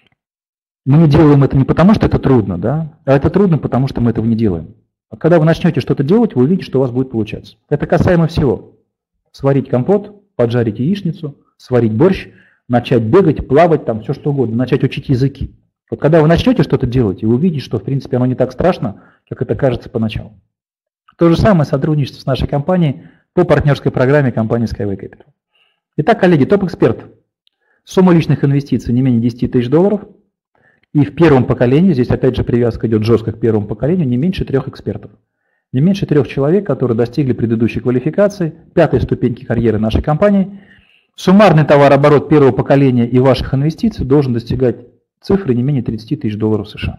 мы не делаем это не потому, что это трудно, да, а это трудно, потому что мы этого не делаем. А когда вы начнете что-то делать, вы увидите, что у вас будет получаться. Это касаемо всего. Сварить компот, поджарить яичницу, сварить борщ, начать бегать, плавать, там все что угодно, начать учить языки. Вот когда вы начнете что-то делать, и вы увидите, что в принципе оно не так страшно, как это кажется поначалу. То же самое сотрудничество с нашей компанией по партнерской программе компании Skyway Capital. Итак, коллеги, топ-эксперт. Сумма личных инвестиций не менее десяти тысяч долларов. И в первом поколении, здесь опять же привязка идет жестко к первому поколению, не меньше трех экспертов. Не меньше трех человек, которые достигли предыдущей квалификации, пятой ступеньки карьеры нашей компании. Суммарный товарооборот первого поколения и ваших инвестиций должен достигать цифры не менее тридцати тысяч долларов США.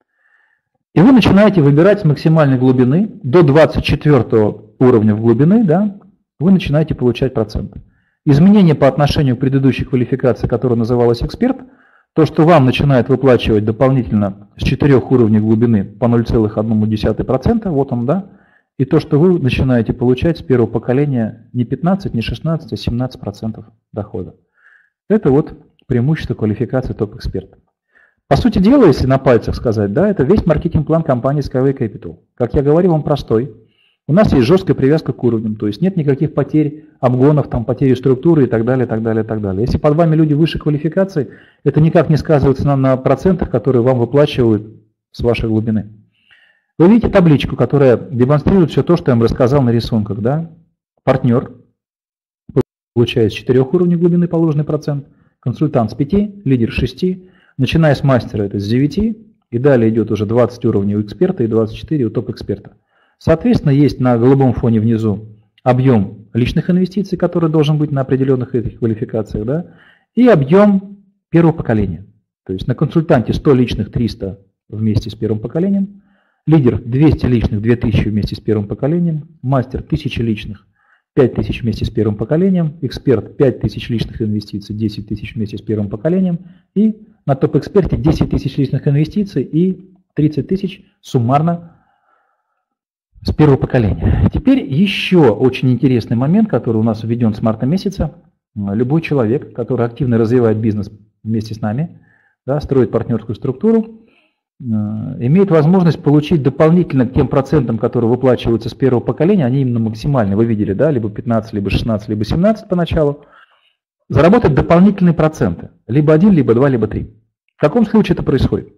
И вы начинаете выбирать с максимальной глубины, до двадцать четвёртого уровня в глубины, да, вы начинаете получать проценты. Изменение по отношению к предыдущей квалификации, которая называлась эксперт, то, что вам начинает выплачивать дополнительно с четырёх уровней глубины по ноль целых одна десятая процента, вот он, да, и то, что вы начинаете получать с первого поколения не пятнадцать, не шестнадцать, а семнадцать процентов дохода. Это вот преимущество квалификации топ-эксперта. По сути дела, если на пальцах сказать, да, это весь маркетинг-план компании Skyway Capital. Как я говорил, он простой. У нас есть жесткая привязка к уровням, то есть нет никаких потерь, обгонов, там, потери структуры и так далее, так далее, так далее. Если под вами люди высшей квалификации, это никак не сказывается на, на процентах, которые вам выплачивают с вашей глубины. Вы видите табличку, которая демонстрирует все то, что я вам рассказал на рисунках. Да? Партнер получает с четырёх уровней глубины положенный процент, консультант с пяти, лидер с шести, начиная с мастера это с девяти, и далее идет уже двадцать уровней у эксперта и двадцать четыре у топ-эксперта. Соответственно, есть на голубом фоне внизу объем личных инвестиций, который должен быть на определенных этих квалификациях, да, и объем первого поколения. То есть на консультанте сто личных, триста вместе с первым поколением, лидер двести личных, две тысячи вместе с первым поколением, мастер тысяча личных, пять тысяч вместе с первым поколением, эксперт пять тысяч личных инвестиций, десять тысяч вместе с первым поколением, и на топ-эксперте десять тысяч личных инвестиций и тридцать тысяч суммарно с первого поколения. Теперь еще очень интересный момент, который у нас введен с марта месяца. Любой человек, который активно развивает бизнес вместе с нами, да, строит партнерскую структуру, имеет возможность получить дополнительно к тем процентам, которые выплачиваются с первого поколения, они именно максимальные, вы видели, да, либо пятнадцать, либо шестнадцать, либо семнадцать поначалу, заработать дополнительные проценты, либо один, либо два, либо три. В каком случае это происходит?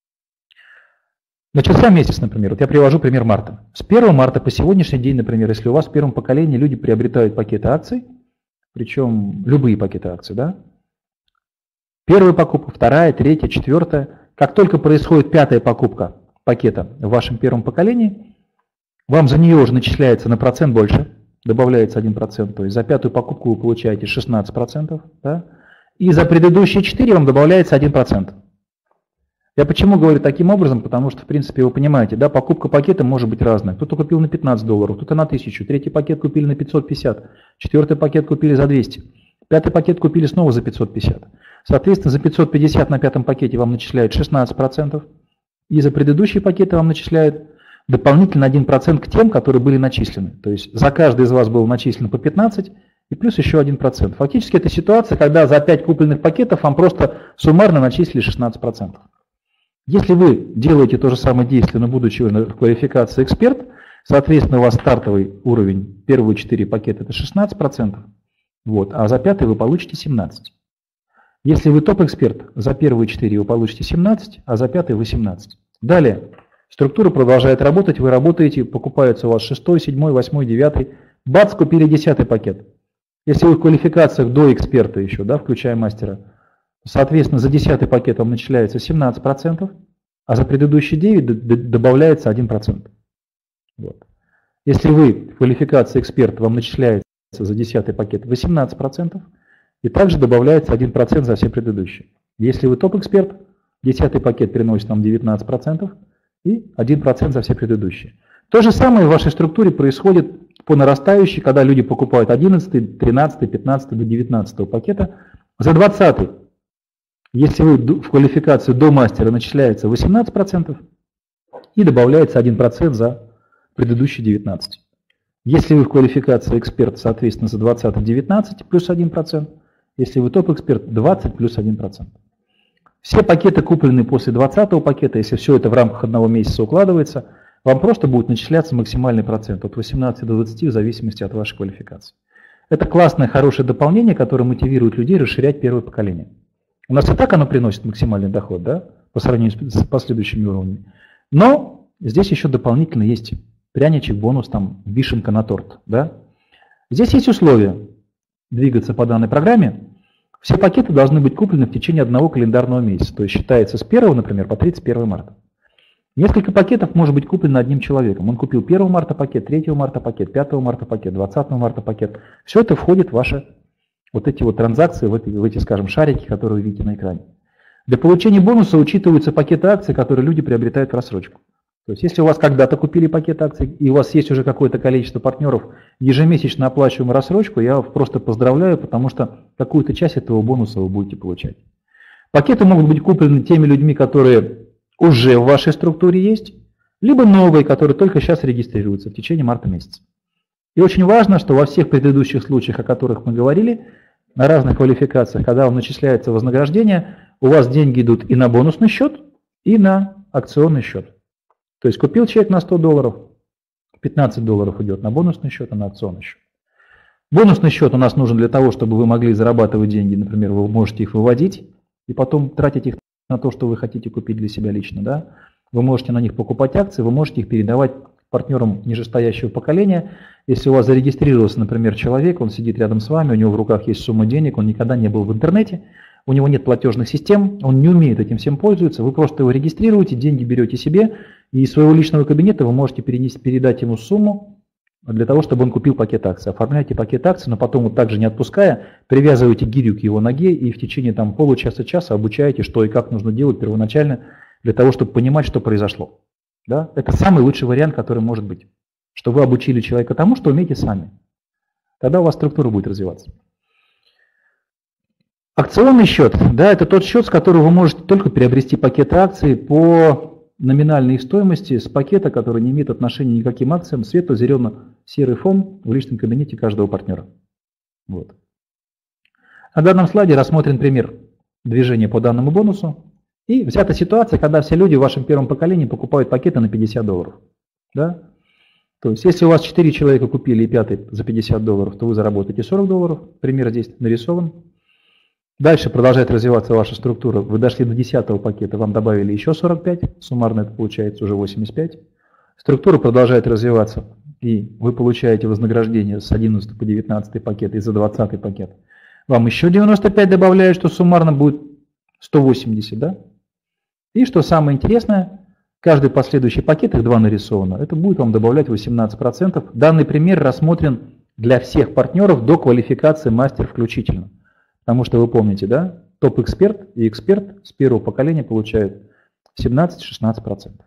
Начался месяц, например, вот я привожу пример марта. С первого марта по сегодняшний день, например, если у вас в первом поколении люди приобретают пакеты акций, причем любые пакеты акций, да, первая покупка, вторая, третья, четвертая, как только происходит пятая покупка пакета в вашем первом поколении, вам за нее уже начисляется на процент больше, добавляется один процент, то есть за пятую покупку вы получаете шестнадцать процентов, да, и за предыдущие четыре вам добавляется один процент. Я почему говорю таким образом, потому что, в принципе, вы понимаете, да, покупка пакета может быть разная. Кто-то купил на пятнадцать долларов, кто-то на тысячу, третий пакет купили на пятьсот пятьдесят, четвертый пакет купили за двести, пятый пакет купили снова за пятьсот пятьдесят. Соответственно, за пятьсот пятьдесят на пятом пакете вам начисляют шестнадцать процентов, и за предыдущие пакеты вам начисляют дополнительно один процент к тем, которые были начислены. То есть за каждый из вас было начислено по пятнадцать, и плюс еще один процент. Фактически это ситуация, когда за пять купленных пакетов вам просто суммарно начислили шестнадцать процентов. Если вы делаете то же самое действие, но будучи в квалификации эксперт, соответственно, у вас стартовый уровень, первые четыре пакета это шестнадцать процентов, вот, а за пятый вы получите семнадцать процентов. Если вы топ-эксперт, за первые четыре вы получите семнадцать, а за пятый восемнадцать. Далее, структура продолжает работать, вы работаете, покупается у вас шестой, седьмой, восьмой, девятый, бац, купили десятый пакет. Если вы в квалификациях до эксперта еще, да, включая мастера, соответственно, за десятый пакет вам начисляется семнадцать процентов, а за предыдущие девять добавляется один процент. Вот. Если вы в квалификации эксперта, вам начисляется за десятый пакет восемнадцать процентов, и также добавляется один процент за все предыдущие. Если вы топ-эксперт, десятый пакет приносит нам девятнадцать процентов и один процент за все предыдущие. То же самое в вашей структуре происходит по нарастающей, когда люди покупают одиннадцатый, тринадцатый, пятнадцатый до девятнадцатого пакета. За двадцатый, если вы в квалификацию до мастера, начисляется восемнадцать процентов и добавляется один процент за предыдущие девятнадцать. Если вы в квалификации эксперт, соответственно, за двадцатый девятнадцать плюс один процент. Если вы топ-эксперт, двадцать плюс один процент. Все пакеты, купленные после двадцатого пакета, если все это в рамках одного месяца укладывается, вам просто будет начисляться максимальный процент от восемнадцати до двадцати в зависимости от вашей квалификации. Это классное, хорошее дополнение, которое мотивирует людей расширять первое поколение. У нас и так оно приносит максимальный доход, да, по сравнению с последующими уровнями. Но здесь еще дополнительно есть пряничек, бонус, там, вишенка на торт. Да? Здесь есть условия двигаться по данной программе. Все пакеты должны быть куплены в течение одного календарного месяца. То есть считается с первого, например, по тридцать первое марта. Несколько пакетов может быть куплено одним человеком. Он купил первого марта пакет, третьего марта пакет, пятого марта пакет, двадцатого марта пакет. Все это входит в ваши вот эти вот транзакции, в эти, в эти, скажем, шарики, которые вы видите на экране. Для получения бонуса учитываются пакеты акций, которые люди приобретают в рассрочку. То есть, если у вас когда-то купили пакет акций, и у вас есть уже какое-то количество партнеров, ежемесячно оплачиваемую рассрочку, я вас просто поздравляю, потому что какую-то часть этого бонуса вы будете получать. Пакеты могут быть куплены теми людьми, которые уже в вашей структуре есть, либо новые, которые только сейчас регистрируются в течение марта месяца. И очень важно, что во всех предыдущих случаях, о которых мы говорили, на разных квалификациях, когда вам начисляется вознаграждение, у вас деньги идут и на бонусный счет, и на акционный счет. То есть купил человек на сто долларов, пятнадцать долларов идет на бонусный счет, а на акционный счет. Бонусный счет у нас нужен для того, чтобы вы могли зарабатывать деньги, например, вы можете их выводить и потом тратить их на то, что вы хотите купить для себя лично. Да? Вы можете на них покупать акции, вы можете их передавать партнерам нижестоящего поколения. Если у вас зарегистрировался, например, человек, он сидит рядом с вами, у него в руках есть сумма денег, он никогда не был в интернете, у него нет платежных систем, он не умеет этим всем пользоваться, вы просто его регистрируете, деньги берете себе, и из своего личного кабинета вы можете перенести, передать ему сумму для того, чтобы он купил пакет акций. Оформляете пакет акций, но потом, вот также не отпуская, привязываете гирю к его ноге и в течение там, получаса-часа обучаете, что и как нужно делать первоначально для того, чтобы понимать, что произошло. Да? Это самый лучший вариант, который может быть. Что вы обучили человека тому, что умеете сами. Тогда у вас структура будет развиваться. Акционный счет, да, это тот счет, с которого вы можете только приобрести пакеты акций по номинальной стоимости с пакета, который не имеет отношения ни к каким акциям, светло-зелено-серый фон в личном кабинете каждого партнера. Вот. На данном слайде рассмотрен пример движения по данному бонусу. И взята ситуация, когда все люди в вашем первом поколении покупают пакеты на пятьдесят долларов. Да? То есть, если у вас четыре человека купили и пятый за пятьдесят долларов, то вы заработаете сорок долларов. Пример здесь нарисован. Дальше продолжает развиваться ваша структура. Вы дошли до десятого пакета, вам добавили еще сорок пять. Суммарно это получается уже восемьдесят пять. Структура продолжает развиваться. И вы получаете вознаграждение с одиннадцатого по девятнадцатый пакет и за двадцатый пакет. Вам еще девяносто пять добавляют, что суммарно будет сто восемьдесят. Да? И что самое интересное, каждый последующий пакет, их два нарисовано, это будет вам добавлять восемнадцать процентов. Данный пример рассмотрен для всех партнеров до квалификации мастер включительно. Потому что вы помните, да, топ-эксперт и эксперт с первого поколения получают семнадцать-шестнадцать процентов.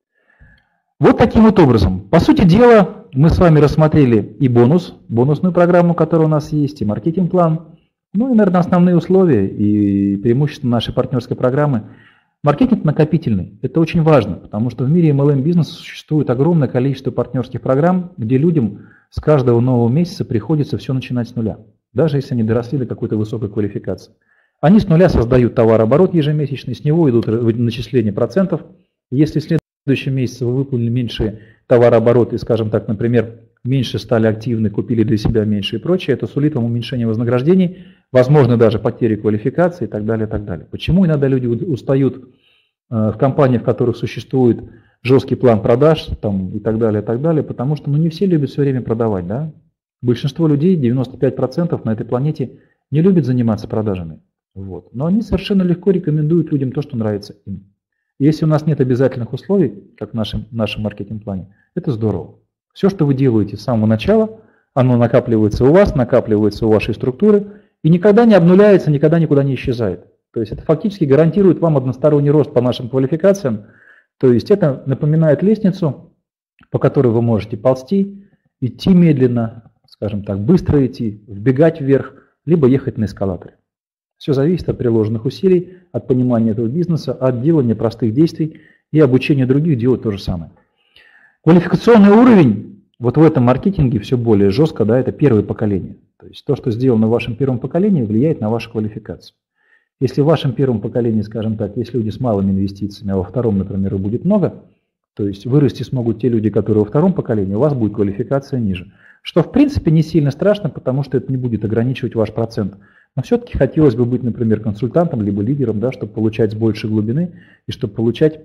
Вот таким вот образом. По сути дела, мы с вами рассмотрели и бонус, бонусную программу, которая у нас есть, и маркетинг-план. Ну и, наверное, основные условия и преимущества нашей партнерской программы. Маркетинг накопительный. Это очень важно, потому что в мире эм эл эм-бизнеса существует огромное количество партнерских программ, где людям с каждого нового месяца приходится все начинать с нуля, даже если они доросли до какой-то высокой квалификации. Они с нуля создают товарооборот ежемесячный, с него идут начисления процентов. Если в следующем месяце вы выполнили меньшие товарообороты, скажем так, например, меньше стали активны, купили для себя меньше и прочее, это сулит вам уменьшение вознаграждений, возможно даже потери квалификации и так далее, и так далее. Почему иногда люди устают в компаниях, в которых существует жесткий план продаж там, и так далее, и так далее? Потому что ну, не все любят все время продавать. Да? Большинство людей, девяносто пять процентов на этой планете, не любят заниматься продажами. Вот. Но они совершенно легко рекомендуют людям то, что нравится им. И если у нас нет обязательных условий, как в нашем, нашем маркетинг-плане, это здорово. Все, что вы делаете с самого начала, оно накапливается у вас, накапливается у вашей структуры и никогда не обнуляется, никогда никуда не исчезает. То есть это фактически гарантирует вам односторонний рост по нашим квалификациям. То есть это напоминает лестницу, по которой вы можете ползти, идти медленно, скажем так, быстро идти, вбегать вверх, либо ехать на эскалаторе. Все зависит от приложенных усилий, от понимания этого бизнеса, от делания простых действий и обучения других делать то же самое. Квалификационный уровень вот в этом маркетинге все более жестко, да, это первое поколение. То есть то, что сделано в вашем первом поколении, влияет на вашу квалификацию. Если в вашем первом поколении, скажем так, есть люди с малыми инвестициями, а во втором, например, их будет много, то есть вырасти смогут те люди, которые во втором поколении, у вас будет квалификация ниже. Что в принципе не сильно страшно, потому что это не будет ограничивать ваш процент. Но все-таки хотелось бы быть, например, консультантом, либо лидером, да, чтобы получать с большей глубины и чтобы получать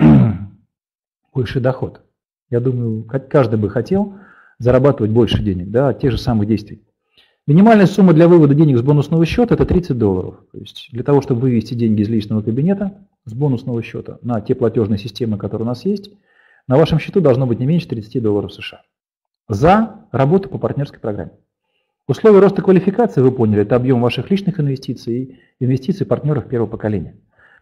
больший доход. Я думаю, каждый бы хотел зарабатывать больше денег, да, от тех же самых действий. Минимальная сумма для вывода денег с бонусного счета – это тридцать долларов. То есть для того, чтобы вывести деньги из личного кабинета с бонусного счета на те платежные системы, которые у нас есть, на вашем счету должно быть не меньше тридцати долларов США. За работу по партнерской программе. Условия роста квалификации, вы поняли, это объем ваших личных инвестиций и инвестиций партнеров первого поколения.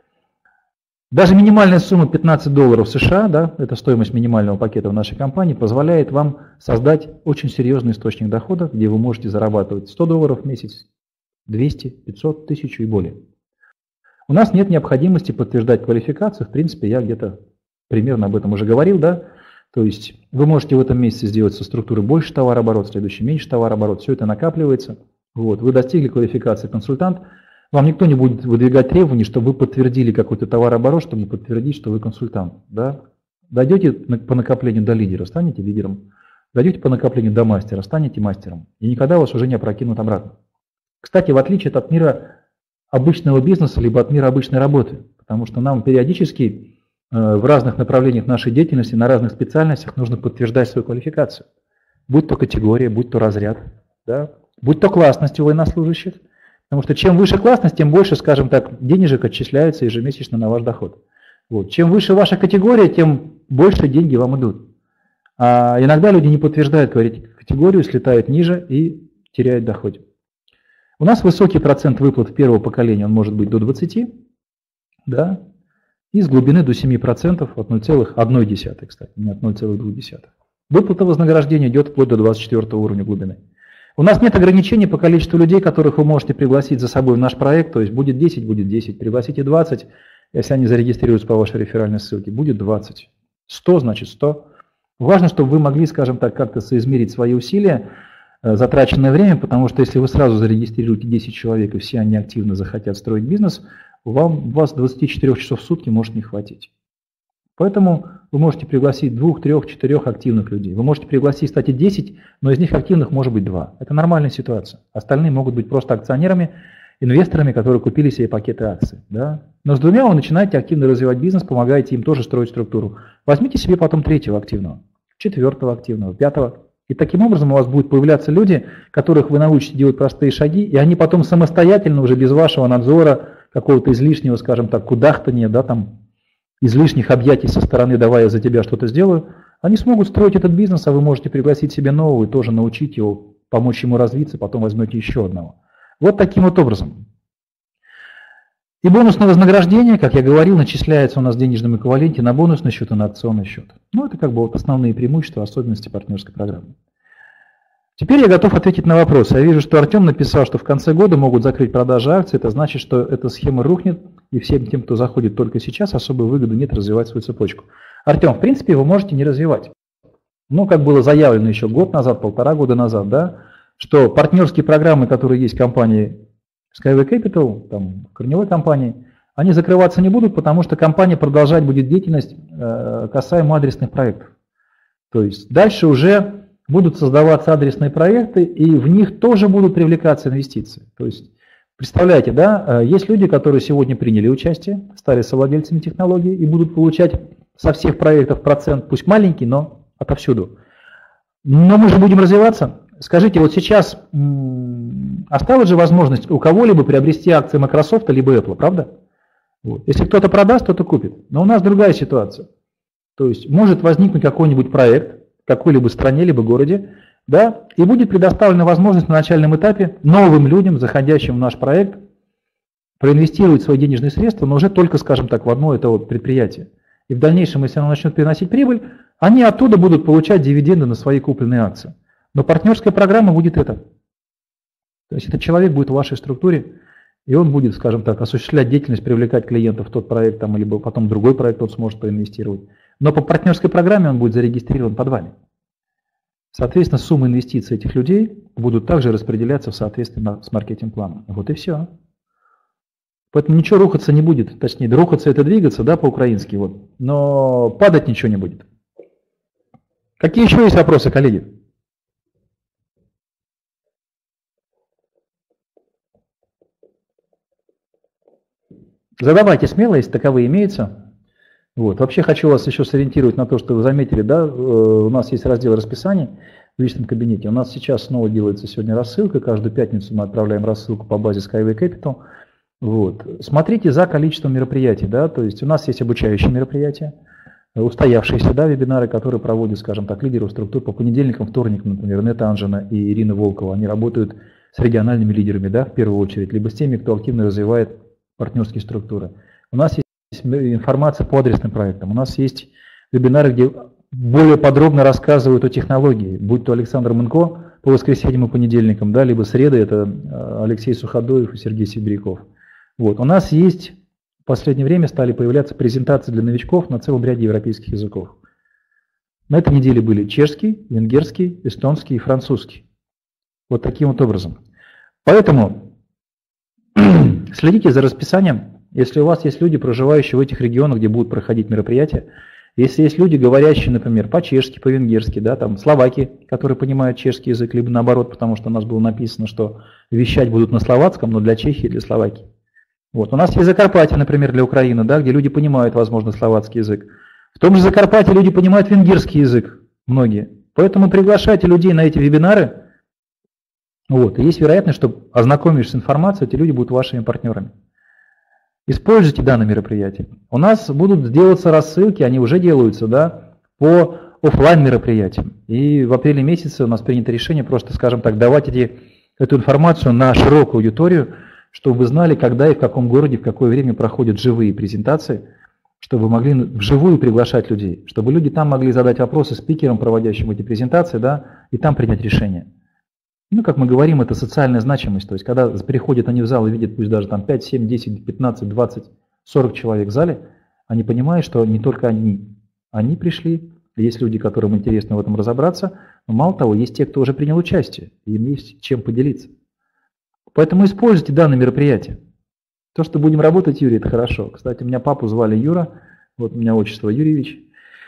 Даже минимальная сумма пятнадцать долларов США, да, это стоимость минимального пакета в нашей компании, позволяет вам создать очень серьезный источник дохода, где вы можете зарабатывать сто долларов в месяц, двести, пятьсот, тысячу и более. У нас нет необходимости подтверждать квалификацию, в принципе, я где-то примерно об этом уже говорил, да. То есть вы можете в этом месяце сделать со структуры больше товарооборот, в следующем меньше товарооборот, все это накапливается. Вот, вы достигли квалификации консультант, вам никто не будет выдвигать требований, чтобы вы подтвердили какой-то товарооборот, чтобы подтвердить, что вы консультант. Да? Дойдете по накоплению до лидера, станете лидером. Дойдете по накоплению до мастера, станете мастером. И никогда вас уже не опрокинут обратно. Кстати, в отличие от мира обычного бизнеса, либо от мира обычной работы, потому что нам периодически в разных направлениях нашей деятельности, на разных специальностях нужно подтверждать свою квалификацию. Будь то категория, будь то разряд, да? Будь то классность у военнослужащих. Потому что чем выше классность, тем больше, скажем так, денежек отчисляется ежемесячно на ваш доход. Вот. Чем выше ваша категория, тем больше деньги вам идут. А иногда люди не подтверждают категорию, слетают ниже и теряют доход. У нас высокий процент выплат первого поколения, он может быть до двадцати, да, и с глубины до семи процентов от ноль целых одной десятой, кстати, не от ноль целых двух десятых. Выплата вознаграждения идет вплоть до двадцать четвёртого уровня глубины. У нас нет ограничений по количеству людей, которых вы можете пригласить за собой в наш проект, то есть будет десять, будет десять, пригласите двадцать. Если они зарегистрируются по вашей реферальной ссылке, будет двадцать. сто значит сто. Важно, чтобы вы могли, скажем так, как-то соизмерить свои усилия, затраченное время, потому что если вы сразу зарегистрируете десять человек и все они активно захотят строить бизнес, вам, у вас двадцати четырёх часов в сутки может не хватить. Поэтому вы можете пригласить двух, трех, четырех активных людей. Вы можете пригласить, кстати, десять, но из них активных может быть два. Это нормальная ситуация. Остальные могут быть просто акционерами, инвесторами, которые купили себе пакеты акций. Да? Но с двумя вы начинаете активно развивать бизнес, помогаете им тоже строить структуру. Возьмите себе потом третьего активного, четвертого активного, пятого. И таким образом у вас будут появляться люди, которых вы научите делать простые шаги, и они потом самостоятельно, уже без вашего надзора, какого-то излишнего, скажем так, кудахтания, да, там, излишних объятий со стороны, давай я за тебя что-то сделаю, они смогут строить этот бизнес, а вы можете пригласить себе нового и тоже научить его, помочь ему развиться, потом возьмете еще одного. Вот таким вот образом. И бонусное вознаграждение, как я говорил, начисляется у нас в денежном эквиваленте на бонусный счет и на акционный счет. Ну, это как бы вот основные преимущества, особенности партнерской программы. Теперь я готов ответить на вопрос. Я вижу, что Артем написал, что в конце года могут закрыть продажи акций. Это значит, что эта схема рухнет, и всем тем, кто заходит только сейчас, особой выгоды нет развивать свою цепочку. Артем, в принципе, вы можете не развивать. Ну, как было заявлено еще год назад, полтора года назад, да, что партнерские программы, которые есть в компании Skyway Capital, там, корневой компании, они закрываться не будут, потому что компания продолжать будет деятельность э, касаемо адресных проектов. То есть дальше уже будут создаваться адресные проекты, и в них тоже будут привлекаться инвестиции. То есть, представляете, да, есть люди, которые сегодня приняли участие, стали совладельцами технологии и будут получать со всех проектов процент, пусть маленький, но отовсюду. Но мы же будем развиваться. Скажите, вот сейчас осталась же возможность у кого-либо приобрести акции Microsoft либо Apple, правда? Вот. Если кто-то продаст, кто-то купит. Но у нас другая ситуация. То есть может возникнуть какой-нибудь проект в какой-либо стране, либо городе, да, и будет предоставлена возможность на начальном этапе новым людям, заходящим в наш проект, проинвестировать свои денежные средства, но уже только, скажем так, в одно это вот предприятие. И в дальнейшем, если оно начнет приносить прибыль, они оттуда будут получать дивиденды на свои купленные акции. Но партнерская программа будет это. То есть этот человек будет в вашей структуре, и он будет, скажем так, осуществлять деятельность, привлекать клиентов в тот проект, там, либо потом другой проект он сможет проинвестировать. Но по партнерской программе он будет зарегистрирован под вами. Соответственно, суммы инвестиций этих людей будут также распределяться в соответствии с маркетинг-планом. Вот и все. Поэтому ничего рухаться не будет. Точнее, рухаться это двигаться, да, по-украински. Вот. Но падать ничего не будет. Какие еще есть вопросы, коллеги? Задавайте смело, если таковые имеются. Вот. Вообще хочу вас еще сориентировать на то, что вы заметили, да, у нас есть раздел расписания в личном кабинете. У нас сейчас снова делается сегодня рассылка. Каждую пятницу мы отправляем рассылку по базе Skyway Capital. Вот. Смотрите за количеством мероприятий. Да, то есть у нас есть обучающие мероприятия, устоявшиеся, да, вебинары, которые проводят, скажем так, лидеры структур по понедельникам, вторникам, например, Нета Анжина и Ирина Волкова. Они работают с региональными лидерами, да, в первую очередь, либо с теми, кто активно развивает партнерские структуры. У нас есть информация по адресным проектам. У нас есть вебинары, где более подробно рассказывают о технологии, будь то Александр Мынко по воскресеньям и понедельникам, да, либо среды это Алексей Суходоев и Сергей Сибиряков. Вот. У нас есть в последнее время стали появляться презентации для новичков на целом ряде европейских языков. На этой неделе были чешский, венгерский, эстонский и французский. Вот таким вот образом. Поэтому следите за расписанием. Если у вас есть люди, проживающие в этих регионах, где будут проходить мероприятия, если есть люди, говорящие, например, по-чешски, по-венгерски, да, там словаки, которые понимают чешский язык, либо наоборот, потому что у нас было написано, что вещать будут на словацком, но для Чехии, для Словакии. Вот. У нас есть Закарпатье, например, для Украины, да, где люди понимают, возможно, словацкий язык. В том же Закарпатье люди понимают венгерский язык, многие. Поэтому приглашайте людей на эти вебинары. Вот. И есть вероятность, что, ознакомившись с информацией, эти люди будут вашими партнерами. Используйте данное мероприятие. У нас будут делаться рассылки, они уже делаются, да, по офлайн мероприятиям. И в апреле месяце у нас принято решение просто, скажем так, давать эти, эту информацию на широкую аудиторию, чтобы вы знали, когда и в каком городе, в какое время проходят живые презентации, чтобы вы могли вживую приглашать людей, чтобы люди там могли задать вопросы спикерам, проводящим эти презентации, да, и там принять решение. Ну, как мы говорим, это социальная значимость. То есть, когда приходят они в зал и видят, пусть даже там пять, семь, десять, пятнадцать, двадцать, сорок человек в зале, они понимают, что не только они, они пришли, есть люди, которым интересно в этом разобраться, но мало того, есть те, кто уже принял участие, и им есть чем поделиться. Поэтому используйте данное мероприятие. То, что будем работать, Юрий, это хорошо. Кстати, меня папу звали Юра, вот у меня отчество Юрьевич.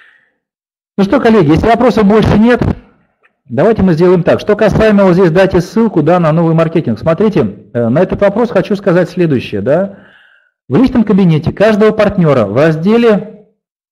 Ну что, коллеги, если вопросов больше нет, давайте мы сделаем так. Что касаемо, вот здесь дайте ссылку, да, на новый маркетинг. Смотрите, на этот вопрос хочу сказать следующее. Да. В личном кабинете каждого партнера в разделе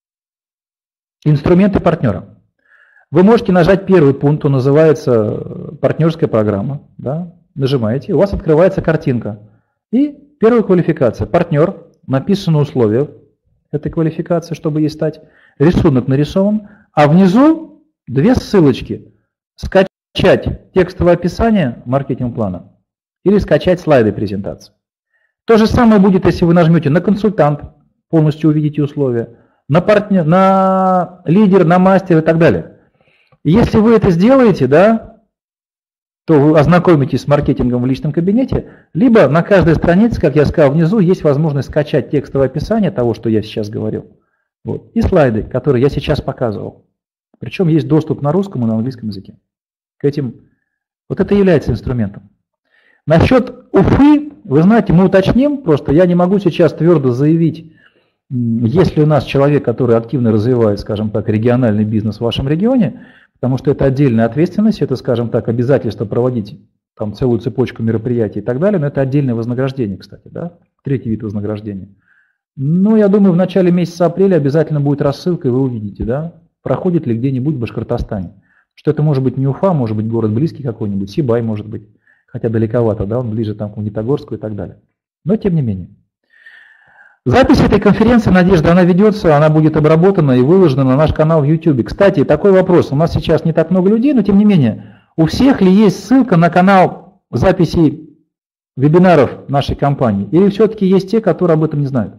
«Инструменты партнера» вы можете нажать первый пункт, он называется «Партнерская программа». Да. Нажимаете, у вас открывается картинка. И первая квалификация. Партнер, написано условия этой квалификации, чтобы ей стать. Рисунок нарисован. А внизу две ссылочки. Скачать текстовое описание маркетинг-плана или скачать слайды презентации. То же самое будет, если вы нажмете на консультант, полностью увидите условия, на партнер, на лидер, на мастер и так далее. И если вы это сделаете, да, то вы ознакомитесь с маркетингом в личном кабинете, либо на каждой странице, как я сказал внизу, есть возможность скачать текстовое описание того, что я сейчас говорил, вот, и слайды, которые я сейчас показывал. Причем есть доступ на русском и на английском языке. К этим, вот это является инструментом. Насчет Уфы, вы знаете, мы уточним, просто я не могу сейчас твердо заявить, есть ли у нас человек, который активно развивает, скажем так, региональный бизнес в вашем регионе, потому что это отдельная ответственность, это, скажем так, обязательство проводить там целую цепочку мероприятий и так далее, но это отдельное вознаграждение, кстати, да, третий вид вознаграждения. Ну, я думаю, в начале месяца апреля обязательно будет рассылка, и вы увидите, да, проходит ли где-нибудь в Башкортостане. Что это может быть не Уфа, может быть город близкий какой-нибудь, Сибай может быть, хотя далековато, да, он ближе там к Магнитогорску и так далее. Но тем не менее. Запись этой конференции, Надежда, она ведется, она будет обработана и выложена на наш канал в YouTube. Кстати, такой вопрос. У нас сейчас не так много людей, но тем не менее, у всех ли есть ссылка на канал записи вебинаров нашей компании? Или все-таки есть те, которые об этом не знают?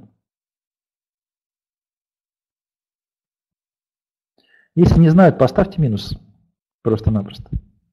Если не знают, поставьте минус. Просто-напросто.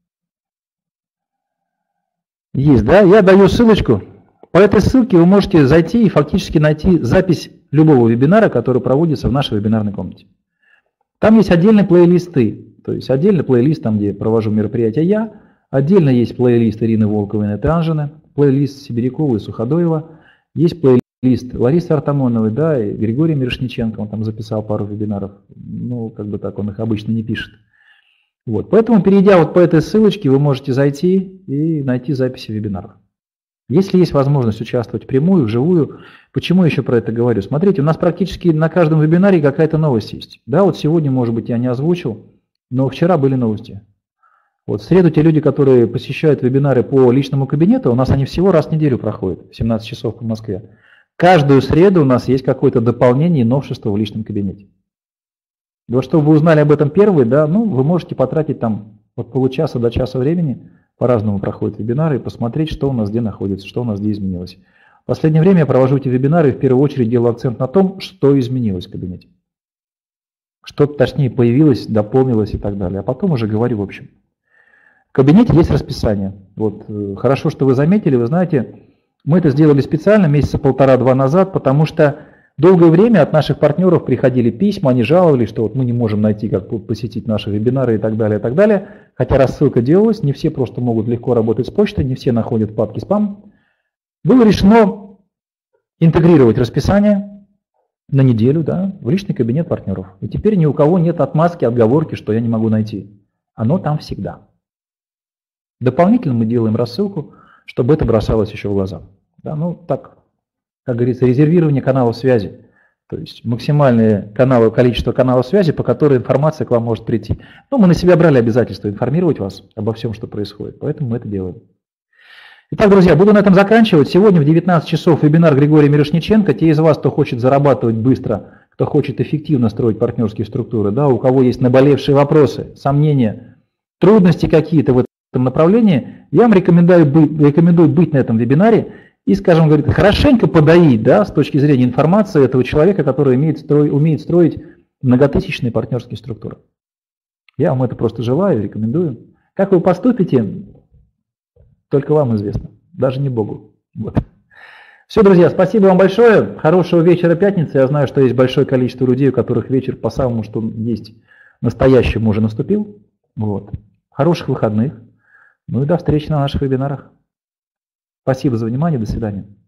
Есть, да? Я даю ссылочку. По этой ссылке вы можете зайти и фактически найти запись любого вебинара, который проводится в нашей вебинарной комнате. Там есть отдельные плейлисты, то есть отдельный плейлист, там где провожу мероприятия я, отдельно есть плейлист Ирины Волковой и Наты Анжины, плейлист Сибирякова и Суходоева, есть плейлист Ларисы Артамоновой, да, и Григория Мирошниченко, он там записал пару вебинаров, ну, как бы так, он их обычно не пишет. Вот, поэтому, перейдя вот по этой ссылочке, вы можете зайти и найти записи вебинаров. Если есть возможность участвовать впрямую, вживую, почему я еще про это говорю? Смотрите, у нас практически на каждом вебинаре какая-то новость есть. Да, вот сегодня, может быть, я не озвучил, но вчера были новости. Вот в среду те люди, которые посещают вебинары по личному кабинету, у нас они всего раз в неделю проходят, в семнадцать часов по Москве. Каждую среду у нас есть какое-то дополнение и новшество в личном кабинете. Вот чтобы вы узнали об этом первые, да, ну, вы можете потратить там от получаса до часа времени, по-разному проходят вебинары, и посмотреть, что у нас где находится, что у нас где изменилось. В последнее время я провожу эти вебинары и в первую очередь делаю акцент на том, что изменилось в кабинете. Что точнее появилось, дополнилось и так далее. А потом уже говорю в общем. В кабинете есть расписание. Вот, хорошо, что вы заметили, вы знаете, мы это сделали специально месяца полтора-два назад, потому что долгое время от наших партнеров приходили письма, они жаловались, что вот мы не можем найти, как посетить наши вебинары и так далее, и так далее. Хотя рассылка делалась, не все просто могут легко работать с почтой, не все находят папки спам. Было решено интегрировать расписание на неделю, да, в личный кабинет партнеров. И теперь ни у кого нет отмазки, отговорки, что я не могу найти. Оно там всегда. Дополнительно мы делаем рассылку, чтобы это бросалось еще в глаза. Да, ну так, как говорится, резервирование каналов связи. То есть максимальное каналы, количество каналов связи, по которой информация к вам может прийти. Но мы на себя брали обязательство информировать вас обо всем, что происходит. Поэтому мы это делаем. Итак, друзья, буду на этом заканчивать. Сегодня в девятнадцать часов вебинар Григория Мирошниченко. Те из вас, кто хочет зарабатывать быстро, кто хочет эффективно строить партнерские структуры, да, у кого есть наболевшие вопросы, сомнения, трудности какие-то в этом направлении, я вам рекомендую быть, рекомендую быть на этом вебинаре и, скажем, говорит, хорошенько подоить, да, с точки зрения информации этого человека, который умеет, строй, умеет строить многотысячные партнерские структуры. Я вам это просто желаю, рекомендую. Как вы поступите, только вам известно, даже не Богу. Вот. Все, друзья, спасибо вам большое. Хорошего вечера пятницы. Я знаю, что есть большое количество людей, у которых вечер по самому, что есть, настоящему уже наступил. Вот. Хороших выходных. Ну и до встречи на наших вебинарах. Спасибо за внимание. До свидания.